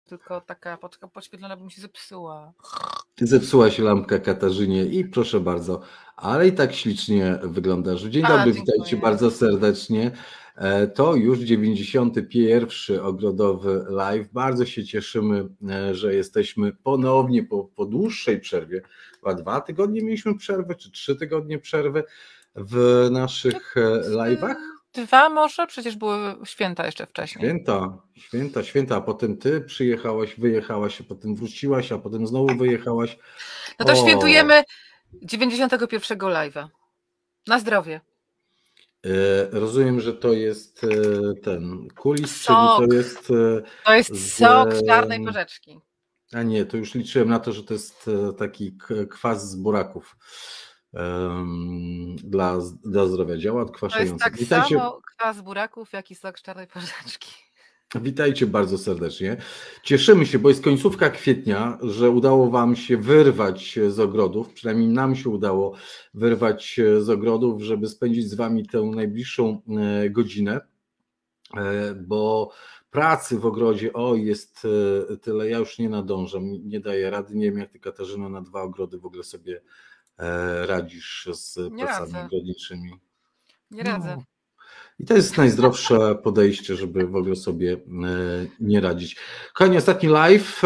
tylko taka podświetlona by mi się zepsuła. Zepsuła się lampka Katarzynie i proszę bardzo, ale i tak ślicznie wyglądasz. Dzień dobry, dziękuję. witajcie bardzo serdecznie. To już 91. Ogrodowy live. Bardzo się cieszymy, że jesteśmy ponownie po dłuższej przerwie. Chyba 2 tygodnie mieliśmy przerwę, czy 3 tygodnie przerwy w naszych live'ach. 2 może? Przecież były święta jeszcze wcześniej. Święta, a potem ty przyjechałaś, wyjechałaś, a potem wróciłaś, a potem znowu wyjechałaś. No to świętujemy 91. live'a. Na zdrowie. Rozumiem, że to jest ten kulis, Sok. czyli to jest sok z czarnej porzeczki. A nie, to już liczyłem na to, że to jest taki kwas z buraków dla zdrowia. Działa odkwaszająco. To jest tak samo kwas z buraków, jak i sok z czarnej porzeczki. Witajcie bardzo serdecznie. Cieszymy się, bo jest końcówka kwietnia, że udało wam się wyrwać z ogrodów, przynajmniej nam się udało wyrwać z ogrodów, żeby spędzić z wami tę najbliższą godzinę, bo pracy w ogrodzie jest tyle, ja już nie nadążam, nie daję rady, nie wiem jak ty, Katarzyno, na 2 ogrody w ogóle sobie radzisz z pracami ogrodniczymi. Nie radzę. No. I to jest najzdrowsze podejście, żeby w ogóle sobie nie radzić. Kochani, ostatni live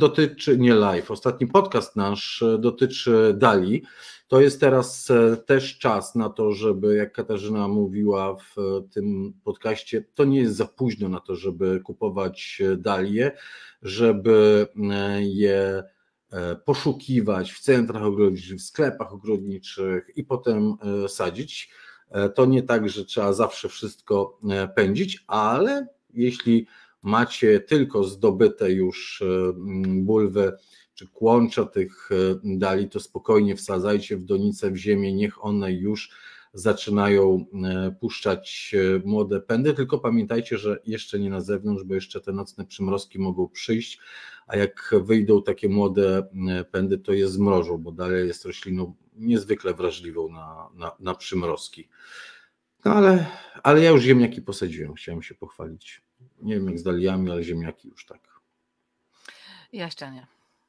ostatni podcast nasz dotyczy Dali. To jest teraz też czas na to, żeby, jak Katarzyna mówiła w tym podcaście, to nie jest za późno na to, żeby kupować dalie, żeby je poszukiwać w centrach ogrodniczych, w sklepach ogrodniczych i potem sadzić. To nie tak, że trzeba zawsze wszystko pędzić, ale jeśli macie tylko zdobyte już bulwy czy kłącza tych dali, to spokojnie wsadzajcie w donicę, w ziemię, niech one już zaczynają puszczać młode pędy, tylko pamiętajcie, że jeszcze nie na zewnątrz, bo jeszcze te nocne przymrozki mogą przyjść, a jak wyjdą takie młode pędy, to je zmrożą, bo dalej jest rośliną niezwykle wrażliwą na przymrozki. No ale ja już ziemniaki posadziłem, chciałem się pochwalić. Nie wiem jak z daliami, ale ziemniaki już tak. Jeszcze nie.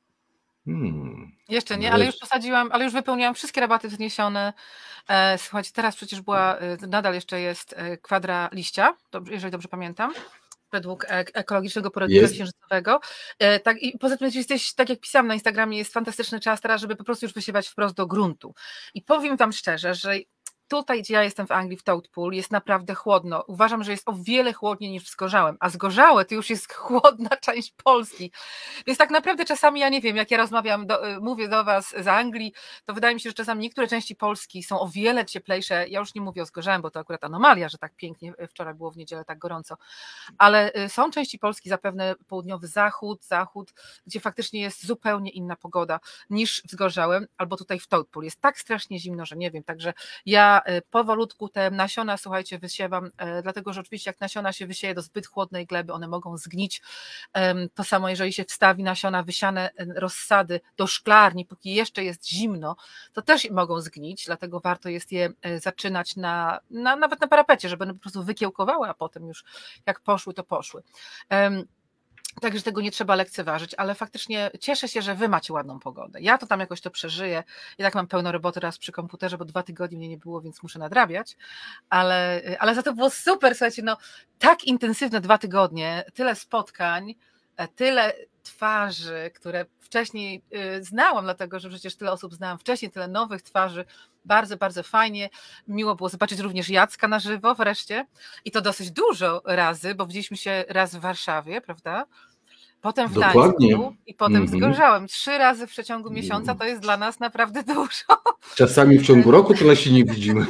Jeszcze nie, ale już posadziłam, ale już wypełniłam wszystkie rabaty wzniesione. Słuchajcie, teraz przecież nadal jeszcze jest kwadra liścia, jeżeli dobrze pamiętam, według ekologicznego poradnika księżycowego. Tak, i poza tym jesteś, tak jak pisałam na Instagramie, jest fantastyczny czas teraz, żeby po prostu już wysiewać wprost do gruntu. I powiem wam szczerze, że tutaj, gdzie ja jestem w Anglii, w Toadpool, jest naprawdę chłodno. Uważam, że jest o wiele chłodniej niż w Zgorzałym, a Zgorzałe to już jest chłodna część Polski. Więc tak naprawdę czasami, ja nie wiem, jak ja mówię do was z Anglii, to wydaje mi się, że czasami niektóre części Polski są o wiele cieplejsze. Ja już nie mówię o Zgorzałym, bo to akurat anomalia, że tak pięknie wczoraj było w niedzielę tak gorąco. Ale są części Polski, zapewne południowy zachód, gdzie faktycznie jest zupełnie inna pogoda niż w Zgorzałym, albo tutaj w Toadpool. Jest tak strasznie zimno, że nie wiem, także ja powolutku te nasiona, słuchajcie, wysiewam, dlatego że oczywiście jak nasiona się wysieje do zbyt chłodnej gleby, one mogą zgnić. To samo jeżeli się wstawi nasiona wysiane rozsady do szklarni, póki jeszcze jest zimno, to też mogą zgnić, dlatego warto jest je zaczynać nawet na parapecie, żeby one po prostu wykiełkowały, a potem już jak poszły, to poszły. Także tego nie trzeba lekceważyć, ale faktycznie cieszę się, że wy macie ładną pogodę. Ja to tam jakoś to przeżyję. I tak mam pełno roboty teraz przy komputerze, bo 2 tygodnie mnie nie było, więc muszę nadrabiać. Ale za to było super, słuchajcie, tak intensywne 2 tygodnie, tyle spotkań, tyle twarzy, które wcześniej znałam, dlatego że przecież tyle osób znałam wcześniej, tyle nowych twarzy. Bardzo, bardzo fajnie. Miło było zobaczyć również Jacka na żywo wreszcie. I to dosyć dużo razy, bo widzieliśmy się raz w Warszawie, prawda? Potem w Gdańsku i potem w Zgorzałym. 3 razy w przeciągu miesiąca to jest dla nas naprawdę dużo. Czasami w ciągu roku tyle się nie widzimy.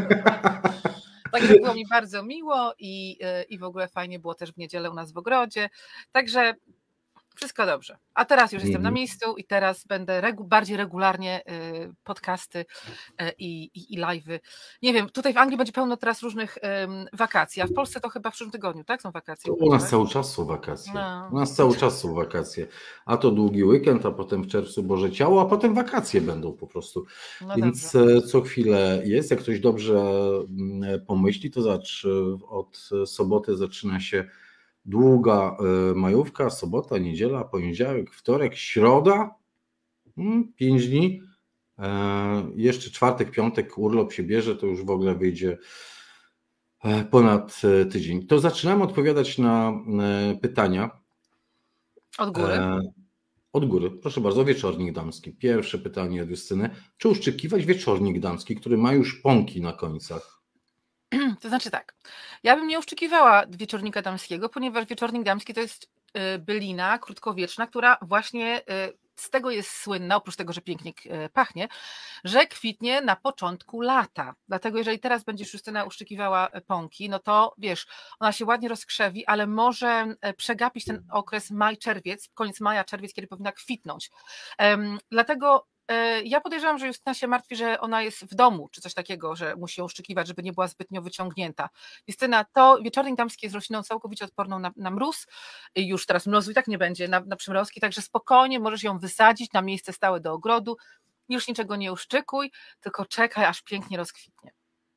Także było mi bardzo miło i w ogóle fajnie było też w niedzielę u nas w ogrodzie. Także wszystko dobrze. A teraz już jestem na miejscu i teraz będę bardziej regularnie podcasty i live'y. Nie wiem, tutaj w Anglii będzie pełno teraz różnych wakacji, a w Polsce to chyba w przyszłym tygodniu, tak? Są wakacje. U nas cały czas są wakacje. U nas cały czas są wakacje. A to długi weekend, a potem w czerwcu Boże Ciało, a potem wakacje będą po prostu. Więc co chwilę jest. Jak ktoś dobrze pomyśli, to od soboty zaczyna się Długa majówka, sobota, niedziela, poniedziałek, wtorek, środa, 5 dni. Jeszcze czwartek, piątek urlop się bierze, to już w ogóle wyjdzie ponad tydzień. To zaczynamy odpowiadać na pytania. Od góry. Od góry, proszę bardzo, wieczornik damski. Pierwsze pytanie od Justyny. Czy uszczykiwać wieczornik damski, który ma już pąki na końcach? To znaczy tak, ja bym nie uszczykiwała wieczornika damskiego, ponieważ wieczornik damski to jest bylina krótkowieczna, która właśnie z tego jest słynna, oprócz tego, że pięknie pachnie, że kwitnie na początku lata. Dlatego jeżeli teraz będziesz, Justyna, uszczykiwała pąki, no to wiesz, ona się ładnie rozkrzewi, ale może przegapić ten okres maj-czerwiec, koniec maja, czerwiec, kiedy powinna kwitnąć. Dlatego ja podejrzewam, że Justyna się martwi, że ona jest w domu, czy coś takiego, że musi ją uszczykiwać, żeby nie była zbytnio wyciągnięta. Justyna, to wieczornik damski jest rośliną całkowicie odporną na mróz i już teraz mrozu i tak nie będzie, na przymrozki, także spokojnie możesz ją wysadzić na miejsce stałe do ogrodu, już niczego nie uszczykuj, tylko czekaj, aż pięknie rozkwitnie.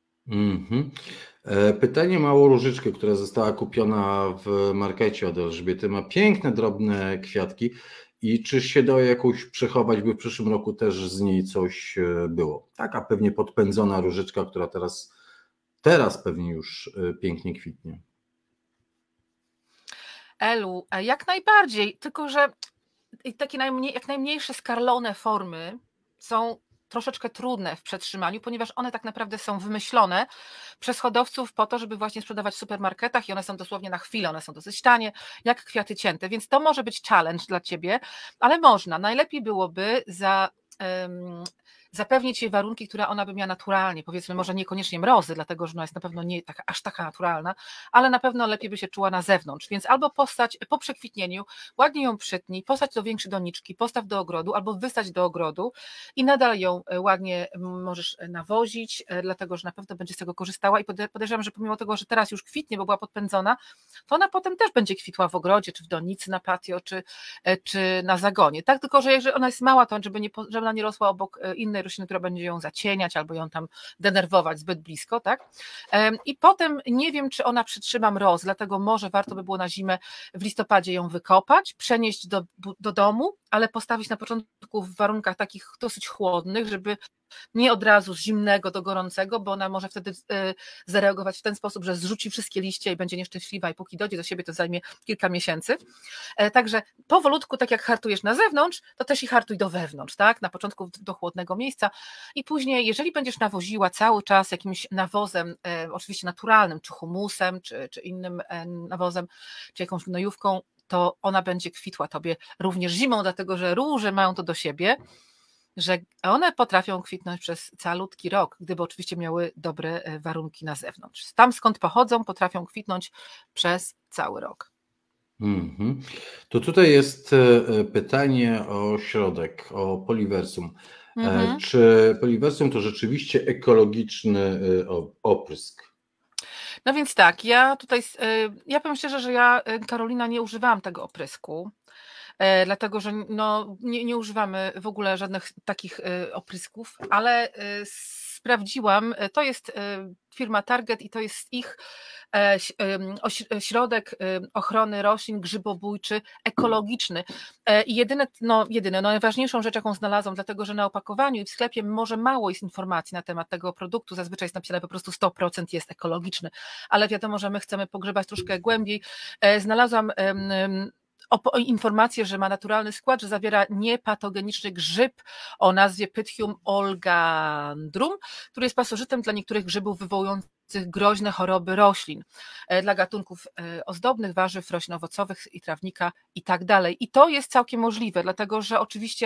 Pytanie ma o różyczkę, która została kupiona w markecie od Elżbiety. Ma piękne, drobne kwiatki. I czy się da jakąś przechować, by w przyszłym roku też z niej coś było? Taka pewnie podpędzona różyczka, która teraz pewnie już pięknie kwitnie. Elu, jak najbardziej, tylko że takie jak najmniejsze skarlone formy są troszeczkę trudne w przetrzymaniu, ponieważ one tak naprawdę są wymyślone przez hodowców po to, żeby właśnie sprzedawać w supermarketach i one są dosłownie na chwilę, one są dosyć tanie, jak kwiaty cięte, więc to może być challenge dla Ciebie, ale można. Najlepiej byłoby zapewnić jej warunki, które ona by miała naturalnie, powiedzmy może niekoniecznie mrozy, dlatego że ona jest na pewno nie aż taka naturalna, ale na pewno lepiej by się czuła na zewnątrz, więc albo postać po przekwitnieniu, ładnie ją przytnij, postać do większej doniczki, postaw do ogrodu, albo wystać do ogrodu i nadal ją ładnie możesz nawozić, dlatego że na pewno będzie z tego korzystała i podejrzewam, że pomimo tego, że teraz już kwitnie, bo była podpędzona, to ona potem też będzie kwitła w ogrodzie, czy w donicy na patio, czy na zagonie, tak, tylko że jeżeli ona jest mała, to żeby ona nie rosła obok innej rośliny, która będzie ją zacieniać albo ją tam denerwować zbyt blisko, tak? I potem nie wiem, czy ona przytrzyma mroz, dlatego może warto by było na zimę w listopadzie ją wykopać, przenieść do domu, ale postawić na początku w warunkach takich dosyć chłodnych, żeby nie od razu z zimnego do gorącego, bo ona może wtedy zareagować w ten sposób, że zrzuci wszystkie liście i będzie nieszczęśliwa i póki dojdzie do siebie, to zajmie kilka miesięcy. Także powolutku, tak jak hartujesz na zewnątrz, to też i hartuj do wewnątrz, tak? Na początku do chłodnego miejsca i później, jeżeli będziesz nawoziła cały czas jakimś nawozem, oczywiście naturalnym, czy humusem, czy innym nawozem, czy jakąś gnojówką, to ona będzie kwitła tobie również zimą, dlatego że róże mają to do siebie, że one potrafią kwitnąć przez calutki rok, gdyby oczywiście miały dobre warunki na zewnątrz. Tam skąd pochodzą, potrafią kwitnąć przez cały rok. To tutaj jest pytanie o środek, o poliversum. Czy poliversum to rzeczywiście ekologiczny oprysk? No więc tak, ja powiem szczerze, że ja, Karolina, nie używałam tego oprysku, dlatego że nie używamy w ogóle żadnych takich oprysków, ale sprawdziłam, to jest firma Target i to jest ich ośrodek ochrony roślin grzybobójczy ekologiczny i najważniejszą rzecz, jaką znalazłam, dlatego że na opakowaniu i w sklepie może mało jest informacji na temat tego produktu, zazwyczaj jest napisane po prostu 100% jest ekologiczny, ale wiadomo, że my chcemy pogrzebać troszkę głębiej. Znalazłam informację, że ma naturalny skład, że zawiera niepatogeniczny grzyb o nazwie Pythium olgandrum, który jest pasożytem dla niektórych grzybów wywołujących groźne choroby roślin, dla gatunków ozdobnych, warzyw, roślin owocowych i trawnika i tak dalej. I to jest całkiem możliwe, dlatego że oczywiście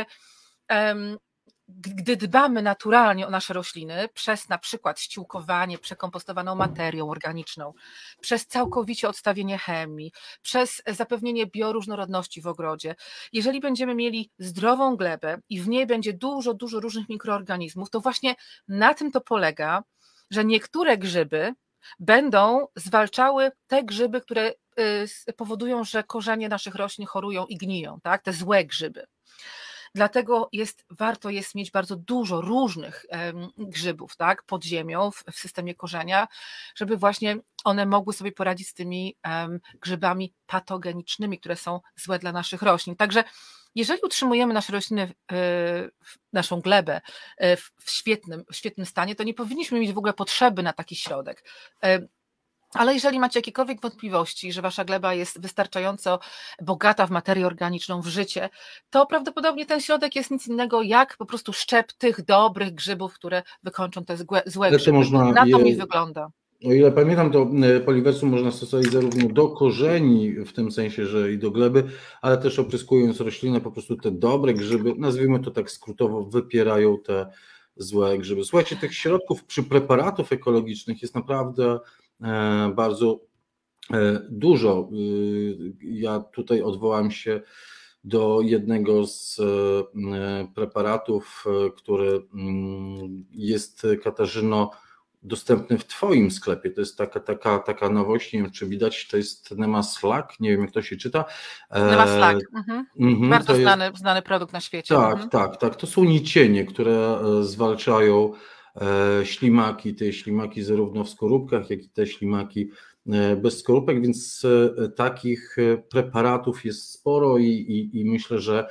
gdy dbamy naturalnie o nasze rośliny, przez na przykład ściółkowanie przekompostowaną materią organiczną, przez całkowicie odstawienie chemii, przez zapewnienie bioróżnorodności w ogrodzie, jeżeli będziemy mieli zdrową glebę i w niej będzie dużo różnych mikroorganizmów, to właśnie na tym to polega, że niektóre grzyby będą zwalczały te grzyby, które powodują, że korzenie naszych roślin chorują i gniją, tak? Te złe grzyby. Dlatego warto jest mieć bardzo dużo różnych grzybów, tak, pod ziemią, w systemie korzenia, żeby właśnie one mogły sobie poradzić z tymi grzybami patogenicznymi, które są złe dla naszych roślin. Także jeżeli utrzymujemy nasze rośliny, naszą glebę w świetnym stanie, to nie powinniśmy mieć w ogóle potrzeby na taki środek. Ale jeżeli macie jakiekolwiek wątpliwości, że wasza gleba jest wystarczająco bogata w materię organiczną, w życie, to prawdopodobnie ten środek jest nic innego jak po prostu szczep tych dobrych grzybów, które wykończą te złe grzyby. Na to mi wygląda. O ile pamiętam, to Poliversum można stosować zarówno do korzeni, w tym sensie, że i do gleby, ale też opryskując roślinę, po prostu te dobre grzyby, nazwijmy to tak skrótowo, wypierają te złe grzyby. Słuchajcie, tych środków przy preparatów ekologicznych jest naprawdę bardzo dużo. Ja tutaj odwołam się do jednego z preparatów, który jest, Katarzyno, dostępny w Twoim sklepie. To jest taka nowość, nie wiem, czy widać, to jest Nemaslak, nie wiem, jak to się czyta. Nemaslak, bardzo znany produkt na świecie. Tak. To są nicienie, które zwalczają ślimaki, te ślimaki zarówno w skorupkach, jak i te ślimaki bez skorupek, więc takich preparatów jest sporo i myślę, że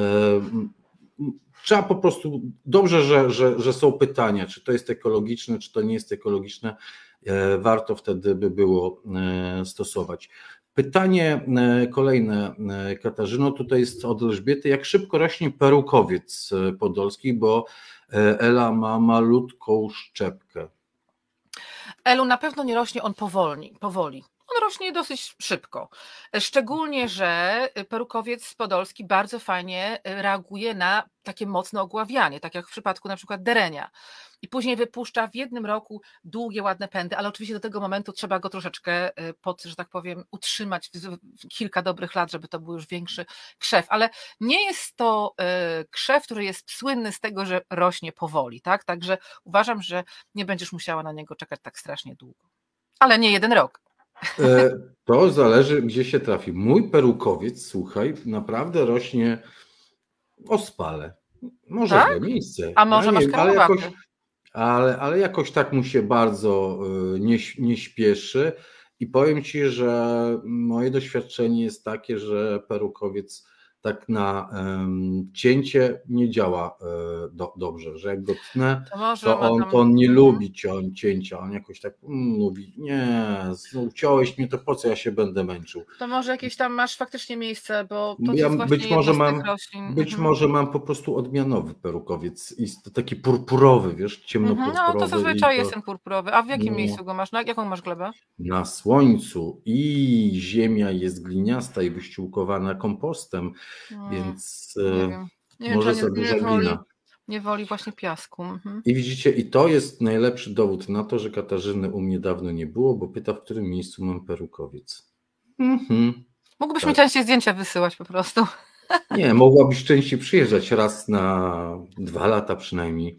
trzeba po prostu, dobrze, że są pytania, czy to jest ekologiczne, czy to nie jest ekologiczne, warto wtedy by było stosować. Pytanie kolejne, Katarzyno, tutaj jest od Elżbiety. Jak szybko rośnie perukowiec podolski, bo Ela ma malutką szczepkę? Elu, na pewno nie rośnie on powoli. On rośnie dosyć szybko. Szczególnie, że perukowiec podolski bardzo fajnie reaguje na takie mocne ogławianie, tak jak w przypadku na przykład derenia. I później wypuszcza w jednym roku długie, ładne pędy, ale oczywiście do tego momentu trzeba go troszeczkę że tak powiem, utrzymać kilka dobrych lat, żeby to był już większy krzew. Ale nie jest to krzew, który jest słynny z tego, że rośnie powoli, tak? Także uważam, że nie będziesz musiała na niego czekać tak strasznie długo. Ale nie jeden rok. To zależy, gdzie się trafi. Mój perukowiec, słuchaj, naprawdę rośnie ospale. Może tak? w miejsce. A może masz kierowaty? Ale jakoś tak mu się bardzo nie śpieszy i powiem Ci, że moje doświadczenie jest takie, że perukowiec tak na cięcie nie działa dobrze, że jak go tnę, to on nie lubi cięcia, on jakoś tak mówi, nie, ciąłeś mnie, to po co ja się będę męczył. To może jakieś tam masz faktycznie miejsce, bo to jest właśnie być może mam po prostu odmianowy perukowiec i to taki purpurowy, wiesz, ciemnopurpurowy. No to zazwyczaj jest ten purpurowy. A w jakim miejscu go masz? Jaką masz glebę? Na słońcu i ziemia jest gliniasta i wyściółkowana kompostem, więc może za duża glina. Nie woli właśnie piasku. I widzicie, i to jest najlepszy dowód na to, że Katarzyny u mnie dawno nie było, bo pyta, w którym miejscu mam perukowiec. Mógłbyś mi częściej zdjęcia wysyłać po prostu. Nie, mogłabyś częściej przyjeżdżać, raz na 2 lata przynajmniej.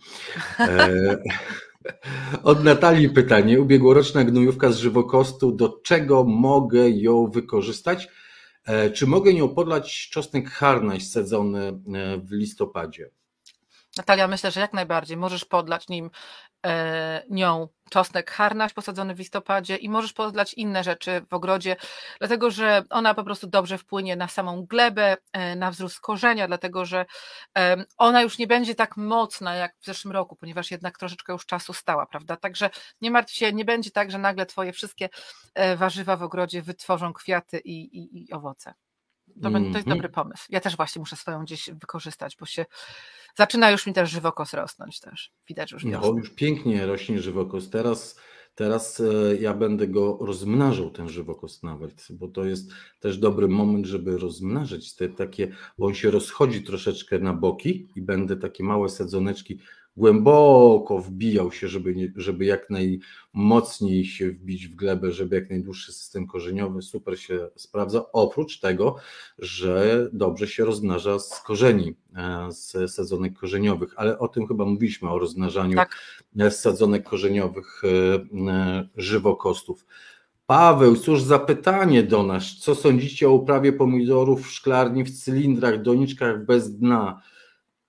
Od Natalii pytanie. Ubiegłoroczna gnojówka z żywokostu, do czego mogę ją wykorzystać? Czy mogę nią podlać czosnek harnaś sadzony w listopadzie? Natalia, myślę, że jak najbardziej. Możesz podlać nią czosnek harnaś posadzony w listopadzie i możesz podlać inne rzeczy w ogrodzie, dlatego że ona po prostu dobrze wpłynie na samą glebę, na wzrost korzenia, dlatego że ona już nie będzie tak mocna jak w zeszłym roku, ponieważ jednak troszeczkę już czasu stała, prawda? Także nie martw się, nie będzie tak, że nagle twoje wszystkie warzywa w ogrodzie wytworzą kwiaty i owoce. To jest dobry pomysł. Ja też właśnie muszę swoją gdzieś wykorzystać, bo się zaczyna już mi też żywokos rosnąć też. Widać już wiosnę. No, już pięknie rośnie żywokos. Teraz ja będę go rozmnażał, ten żywokos nawet, bo to jest też dobry moment, żeby rozmnażać te takie, bo on się rozchodzi troszeczkę na boki i będę takie małe sadzoneczki głęboko wbijał się, żeby jak najmocniej się wbić w glebę, żeby jak najdłuższy system korzeniowy super się sprawdza, oprócz tego, że dobrze się rozmnaża z korzeni, z sadzonek korzeniowych, ale o tym chyba mówiliśmy, o rozmnażaniu z sadzonek korzeniowych żywokostów. Paweł, cóż za pytanie do nas, co sądzicie o uprawie pomidorów w szklarni w cylindrach, doniczkach bez dna?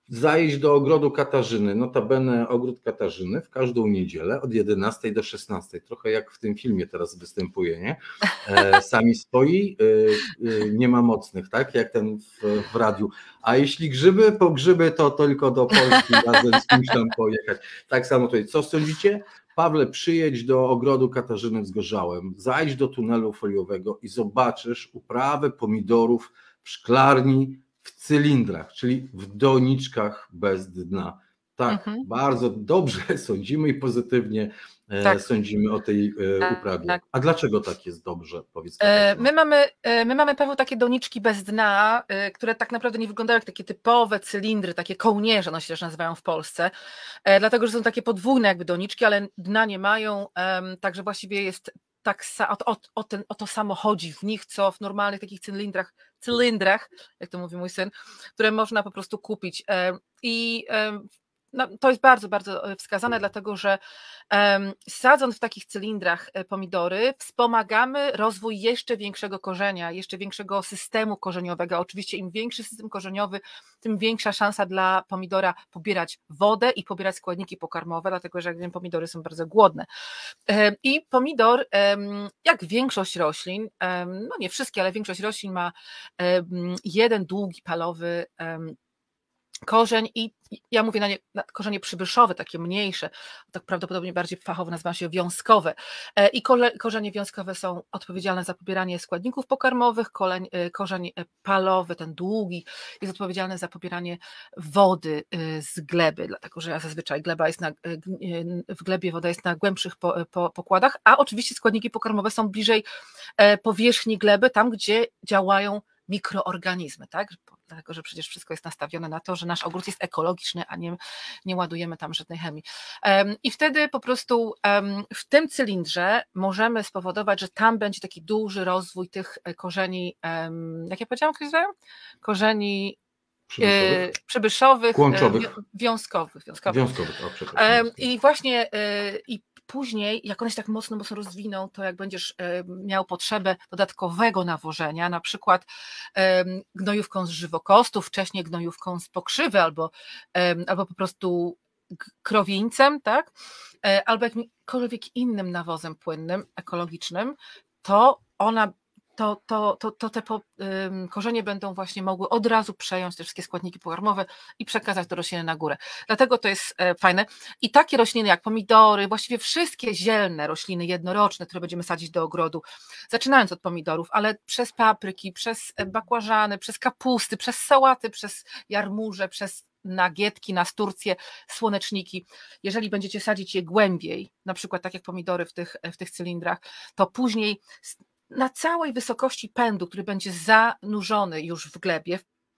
zajść do ogrodu Katarzyny, notabene ogród Katarzyny w każdą niedzielę od 11 do 16, trochę jak w tym filmie teraz występuje, nie? Sami swoi, nie ma mocnych, tak? Jak ten w radiu. A jeśli grzyby, po grzyby, to tylko do Polski razem z kimś tam pojechać. Tak samo tutaj, co sądzicie? Pawle, przyjedź do ogrodu Katarzyny w Zgorzałem, zajdź do tunelu foliowego i zobaczysz uprawę pomidorów w szklarni, w cylindrach, czyli w doniczkach bez dna. Tak, bardzo dobrze sądzimy i pozytywnie sądzimy o tej uprawie. Tak. A dlaczego tak jest dobrze? Powiedz. My mamy, Paweł, takie doniczki bez dna, które tak naprawdę nie wyglądają jak takie typowe cylindry, takie kołnierze, no się też nazywają w Polsce, dlatego, że są takie podwójne jakby doniczki, ale dna nie mają, także właściwie jest tak o to samo chodzi w nich, co w normalnych takich cylindrach, jak to mówi mój syn, które można po prostu kupić. I to jest bardzo, bardzo wskazane, dlatego że sadząc w takich cylindrach pomidory, wspomagamy rozwój jeszcze większego korzenia, jeszcze większego systemu korzeniowego. Oczywiście im większy system korzeniowy, tym większa szansa dla pomidora pobierać wodę i pobierać składniki pokarmowe, dlatego że jak wiem, pomidory są bardzo głodne. I pomidor, jak większość roślin, no nie wszystkie, ale większość roślin ma jeden długi palowy korzeń i ja mówię na korzenie przybyszowe, takie mniejsze, tak prawdopodobnie bardziej fachowo nazywa się wiązkowe. I korzenie wiązkowe są odpowiedzialne za pobieranie składników pokarmowych, korzeń palowy, ten długi, jest odpowiedzialny za pobieranie wody z gleby, dlatego że zazwyczaj w glebie woda jest na głębszych pokładach, a oczywiście składniki pokarmowe są bliżej powierzchni gleby, tam gdzie działają mikroorganizmy, tak? Dlatego, że przecież wszystko jest nastawione na to, że nasz ogród jest ekologiczny, a nie ładujemy tam żadnej chemii. I wtedy po prostu w tym cylindrze możemy spowodować, że tam będzie taki duży rozwój tych korzeni, jak ja powiedziałam, korzeni przybyszowych, wiązkowych. I właśnie później, jak one się tak mocno rozwiną, to jak będziesz miał potrzebę dodatkowego nawożenia, na przykład gnojówką z żywokostów, wcześniej gnojówką z pokrzywy albo po prostu krowieńcem, tak? Albo jakimkolwiek innym nawozem płynnym, ekologicznym, to te korzenie będą właśnie mogły od razu przejąć te wszystkie składniki pokarmowe i przekazać do rośliny na górę. Dlatego to jest fajne. I takie rośliny jak pomidory, właściwie wszystkie zielne rośliny jednoroczne, które będziemy sadzić do ogrodu, zaczynając od pomidorów, ale przez papryki, przez bakłażany, przez kapusty, przez sałaty, przez jarmuże, przez nagietki, nasturcje, słoneczniki. Jeżeli będziecie sadzić je głębiej, na przykład tak jak pomidory w tych cylindrach, to później na całej wysokości pędu, który będzie zanurzony już w glebie,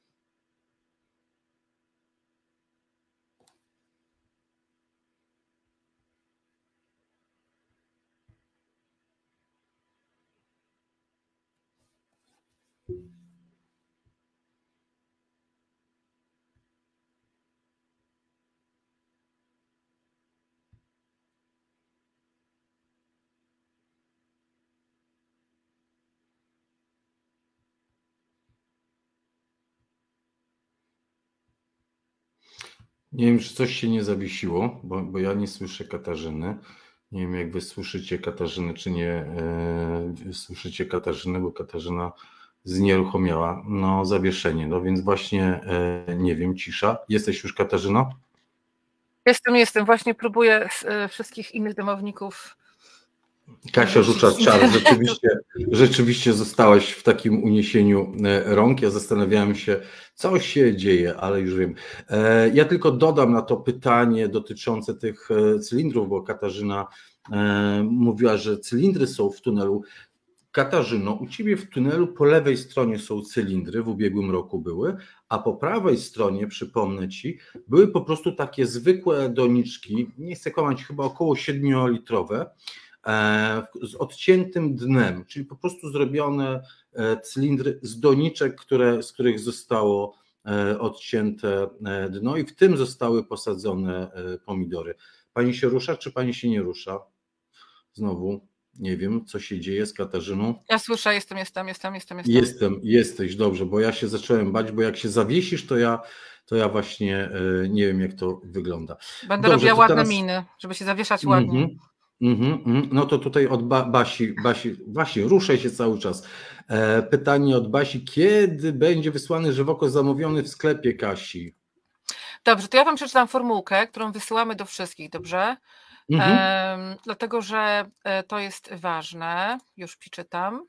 Nie wiem, czy coś się nie zawiesiło, bo ja nie słyszę Katarzyny. Nie wiem, jak wy słyszycie Katarzynę, czy nie słyszycie Katarzyny, bo Katarzyna znieruchomiała. No, zawieszenie. No więc właśnie nie wiem, cisza. Jesteś już, Katarzyno? Jestem. Właśnie próbuję wszystkich innych domowników. Kasia rzuca czar. Rzeczywiście zostałaś w takim uniesieniu rąk. Ja zastanawiałem się, co się dzieje, ale już wiem. Ja tylko dodam na to pytanie dotyczące tych cylindrów, bo Katarzyna mówiła, że cylindry są w tunelu. Katarzyno, u Ciebie w tunelu po lewej stronie są cylindry, w ubiegłym roku były, a po prawej stronie, przypomnę Ci, były po prostu takie zwykłe doniczki, nie chcę kłamać, chyba około 7-litrowe, z odciętym dnem, czyli po prostu zrobione cylindry z doniczek, z których zostało odcięte dno i w tym zostały posadzone pomidory. Pani się rusza, czy Pani się nie rusza? Znowu nie wiem, co się dzieje z Katarzyną. Ja słyszę, jestem. Jesteś, dobrze, bo ja się zacząłem bać, bo jak się zawiesisz, to ja to ja właśnie nie wiem, jak to wygląda. Będę robiła ładne miny, żeby się zawieszać ładnie. No to tutaj od Basi, właśnie ruszaj się cały czas. Pytanie od Basi, kiedy będzie wysłany żywokos zamówiony w sklepie, Kasi? Dobrze, to ja wam przeczytam formułkę, którą wysyłamy do wszystkich, dobrze? Dlatego, że to jest ważne. Już przeczytam.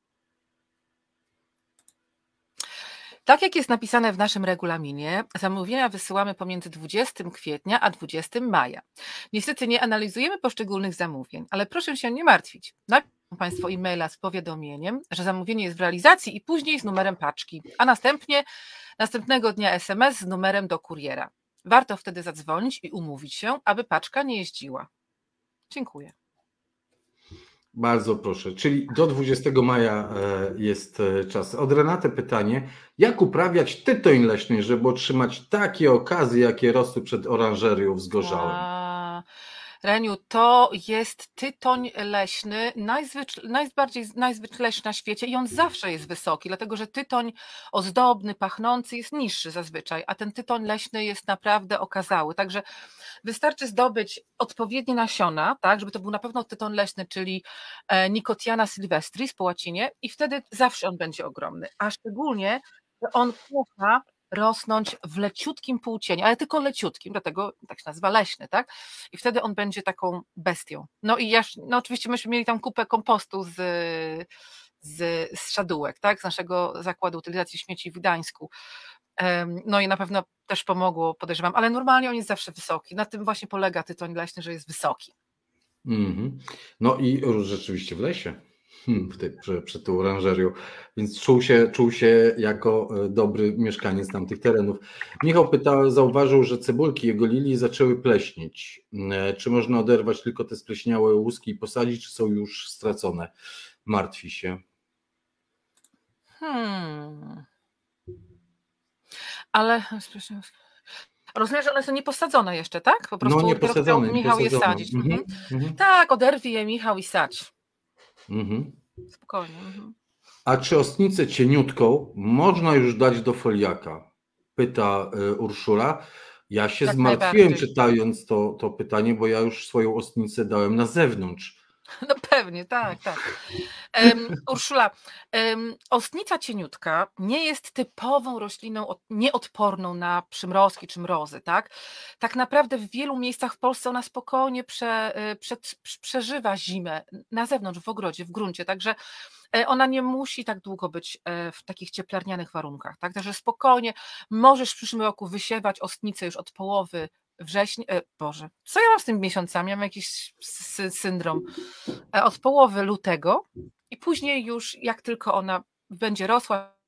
Tak jak jest napisane w naszym regulaminie, zamówienia wysyłamy pomiędzy 20 kwietnia a 20 maja. Niestety nie analizujemy poszczególnych zamówień, ale proszę się nie martwić. Napiszą Państwo e-maila z powiadomieniem, że zamówienie jest w realizacji i później z numerem paczki, a następnego dnia SMS z numerem do kuriera. Warto wtedy zadzwonić i umówić się, aby paczka nie jeździła. Dziękuję. Bardzo proszę, czyli do 20 maja jest czas. Od Renaty pytanie, jak uprawiać tytoń leśny, żeby otrzymać takie okazje, jakie rosły przed oranżerią w Zgorzałem? Reniu, to jest tytoń leśny, najzwyczajszy na świecie i on zawsze jest wysoki, dlatego że tytoń ozdobny, pachnący jest niższy zazwyczaj, a ten tytoń leśny jest naprawdę okazały, także wystarczy zdobyć odpowiednie nasiona, tak, żeby to był na pewno tytoń leśny, czyli Nicotiana sylvestris po łacinie i wtedy zawsze on będzie ogromny, a szczególnie on kocha rosnąć w leciutkim półcieniu, ale tylko leciutkim, dlatego tak się nazywa leśny, tak? I wtedy on będzie taką bestią. No i oczywiście myśmy mieli tam kupę kompostu z szadółek, tak? Z naszego zakładu utylizacji śmieci w Gdańsku. No i na pewno też pomogło, podejrzewam, ale normalnie on jest zawsze wysoki. Na tym właśnie polega tytoń leśny, że jest wysoki. No i rzeczywiście w lesie. Przed tą oranżerią, więc czuł się jako dobry mieszkaniec tamtych terenów. Michał zauważył, że cebulki jego lilii zaczęły pleśnieć. Czy można oderwać tylko te spleśniałe łuski i posadzić, czy są już stracone? Martwi się. Ale rozumiem, że one są nieposadzone jeszcze, tak? Po prostu nie posadzone. Michał je sadzić. Tak, oderwij je, Michał, i sadź. Spokojnie. A czy ostnicę cieniutką można już dać do foliaka? Pyta Urszula. Ja się zmartwiłem czytając to pytanie, bo ja już swoją ostnicę dałem na zewnątrz. No pewnie, tak. Urszula, ostnica cieniutka nie jest typową rośliną nieodporną na przymrozki czy mrozy, tak? Tak naprawdę w wielu miejscach w Polsce ona spokojnie przeżywa zimę na zewnątrz, w ogrodzie, w gruncie, także ona nie musi tak długo być w takich cieplarnianych warunkach, tak? Także spokojnie możesz w przyszłym roku wysiewać ostnicę już od połowy września, Boże, co ja mam z tymi miesiącami? Ja mam jakiś syndrom. Od połowy lutego i później już jak tylko ona będzie rosła.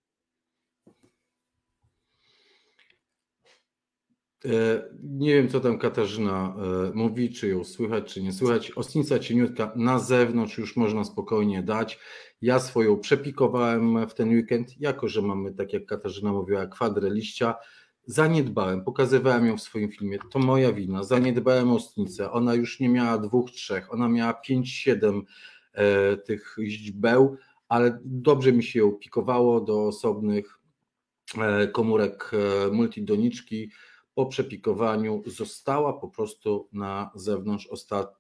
Nie wiem, co tam Katarzyna mówi, czy ją słychać, czy nie słychać. Ostnica cieniutka na zewnątrz już można spokojnie dać. Ja swoją przepikowałem w ten weekend, jako że mamy, tak jak Katarzyna mówiła, kwadrę liścia. Zaniedbałem, pokazywałem ją w swoim filmie, to moja wina, zaniedbałem ostnicę, ona już nie miała 2, 3, ona miała 5, 7 tych źdźbeł, ale dobrze mi się ją pikowało do osobnych komórek multidoniczki. Po przepikowaniu została po prostu na zewnątrz,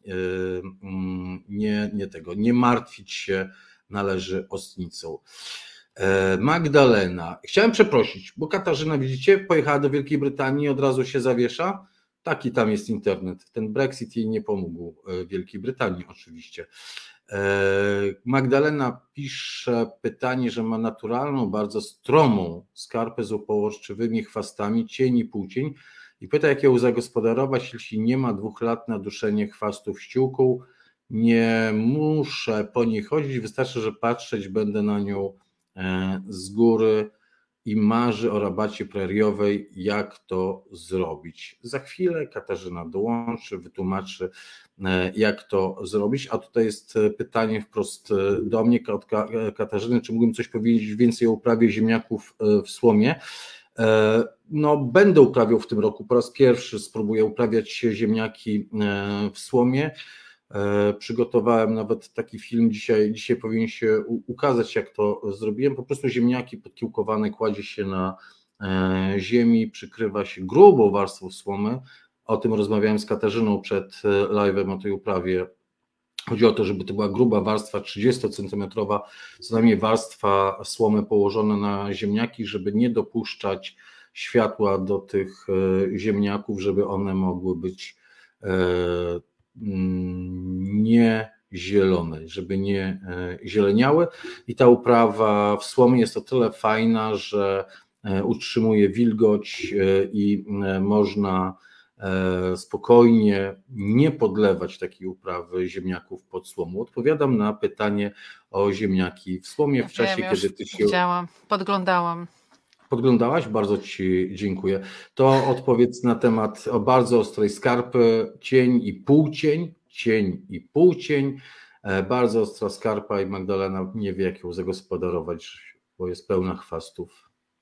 nie martwić się należy ostnicą. Magdalena, chciałem przeprosić, bo Katarzyna, widzicie, pojechała do Wielkiej Brytanii i od razu się zawiesza. Taki tam jest internet. Ten Brexit jej nie pomógł, Wielkiej Brytanii oczywiście. Magdalena pisze pytanie, że ma naturalną, bardzo stromą skarpę z opołaszczywymi chwastami, cień i półcień i pyta, jak ją zagospodarować, jeśli nie ma 2 lat na duszenie chwastów ściółką. Nie muszę po niej chodzić, wystarczy, że patrzeć będę na nią z góry i marzy o rabacie preriowej, jak to zrobić. Za chwilę Katarzyna dołączy, wytłumaczy, jak to zrobić, a tutaj jest pytanie wprost do mnie od Katarzyny, czy mógłbym coś powiedzieć więcej o uprawie ziemniaków w słomie. No, będę uprawiał w tym roku, po raz pierwszy spróbuję uprawiać ziemniaki w słomie. Przygotowałem nawet taki film, dzisiaj powinien się ukazać, jak to zrobiłem. Po prostu ziemniaki podkiełkowane kładzie się na ziemi przykrywa się grubą warstwą słomy. O tym rozmawiałem z Katarzyną przed live'em o tej uprawie. Chodzi o to, żeby to była gruba warstwa 30-centymetrowa, co najmniej warstwa słomy położona na ziemniaki, żeby nie dopuszczać światła do tych ziemniaków, żeby one mogły być nie zielone, żeby nie zieleniały. I ta uprawa w słomie jest o tyle fajna, że utrzymuje wilgoć i można spokojnie nie podlewać takiej uprawy ziemniaków pod słomą. Odpowiadam na pytanie o ziemniaki w słomie w czasie, kiedy ty się... Podglądałam. Podglądałaś? Bardzo Ci dziękuję. To odpowiedz na temat o bardzo ostrej skarpy, cień i półcień, cień i półcień. Bardzo ostra skarpa i Magdalena nie wie, jak ją zagospodarować, bo jest pełna chwastów.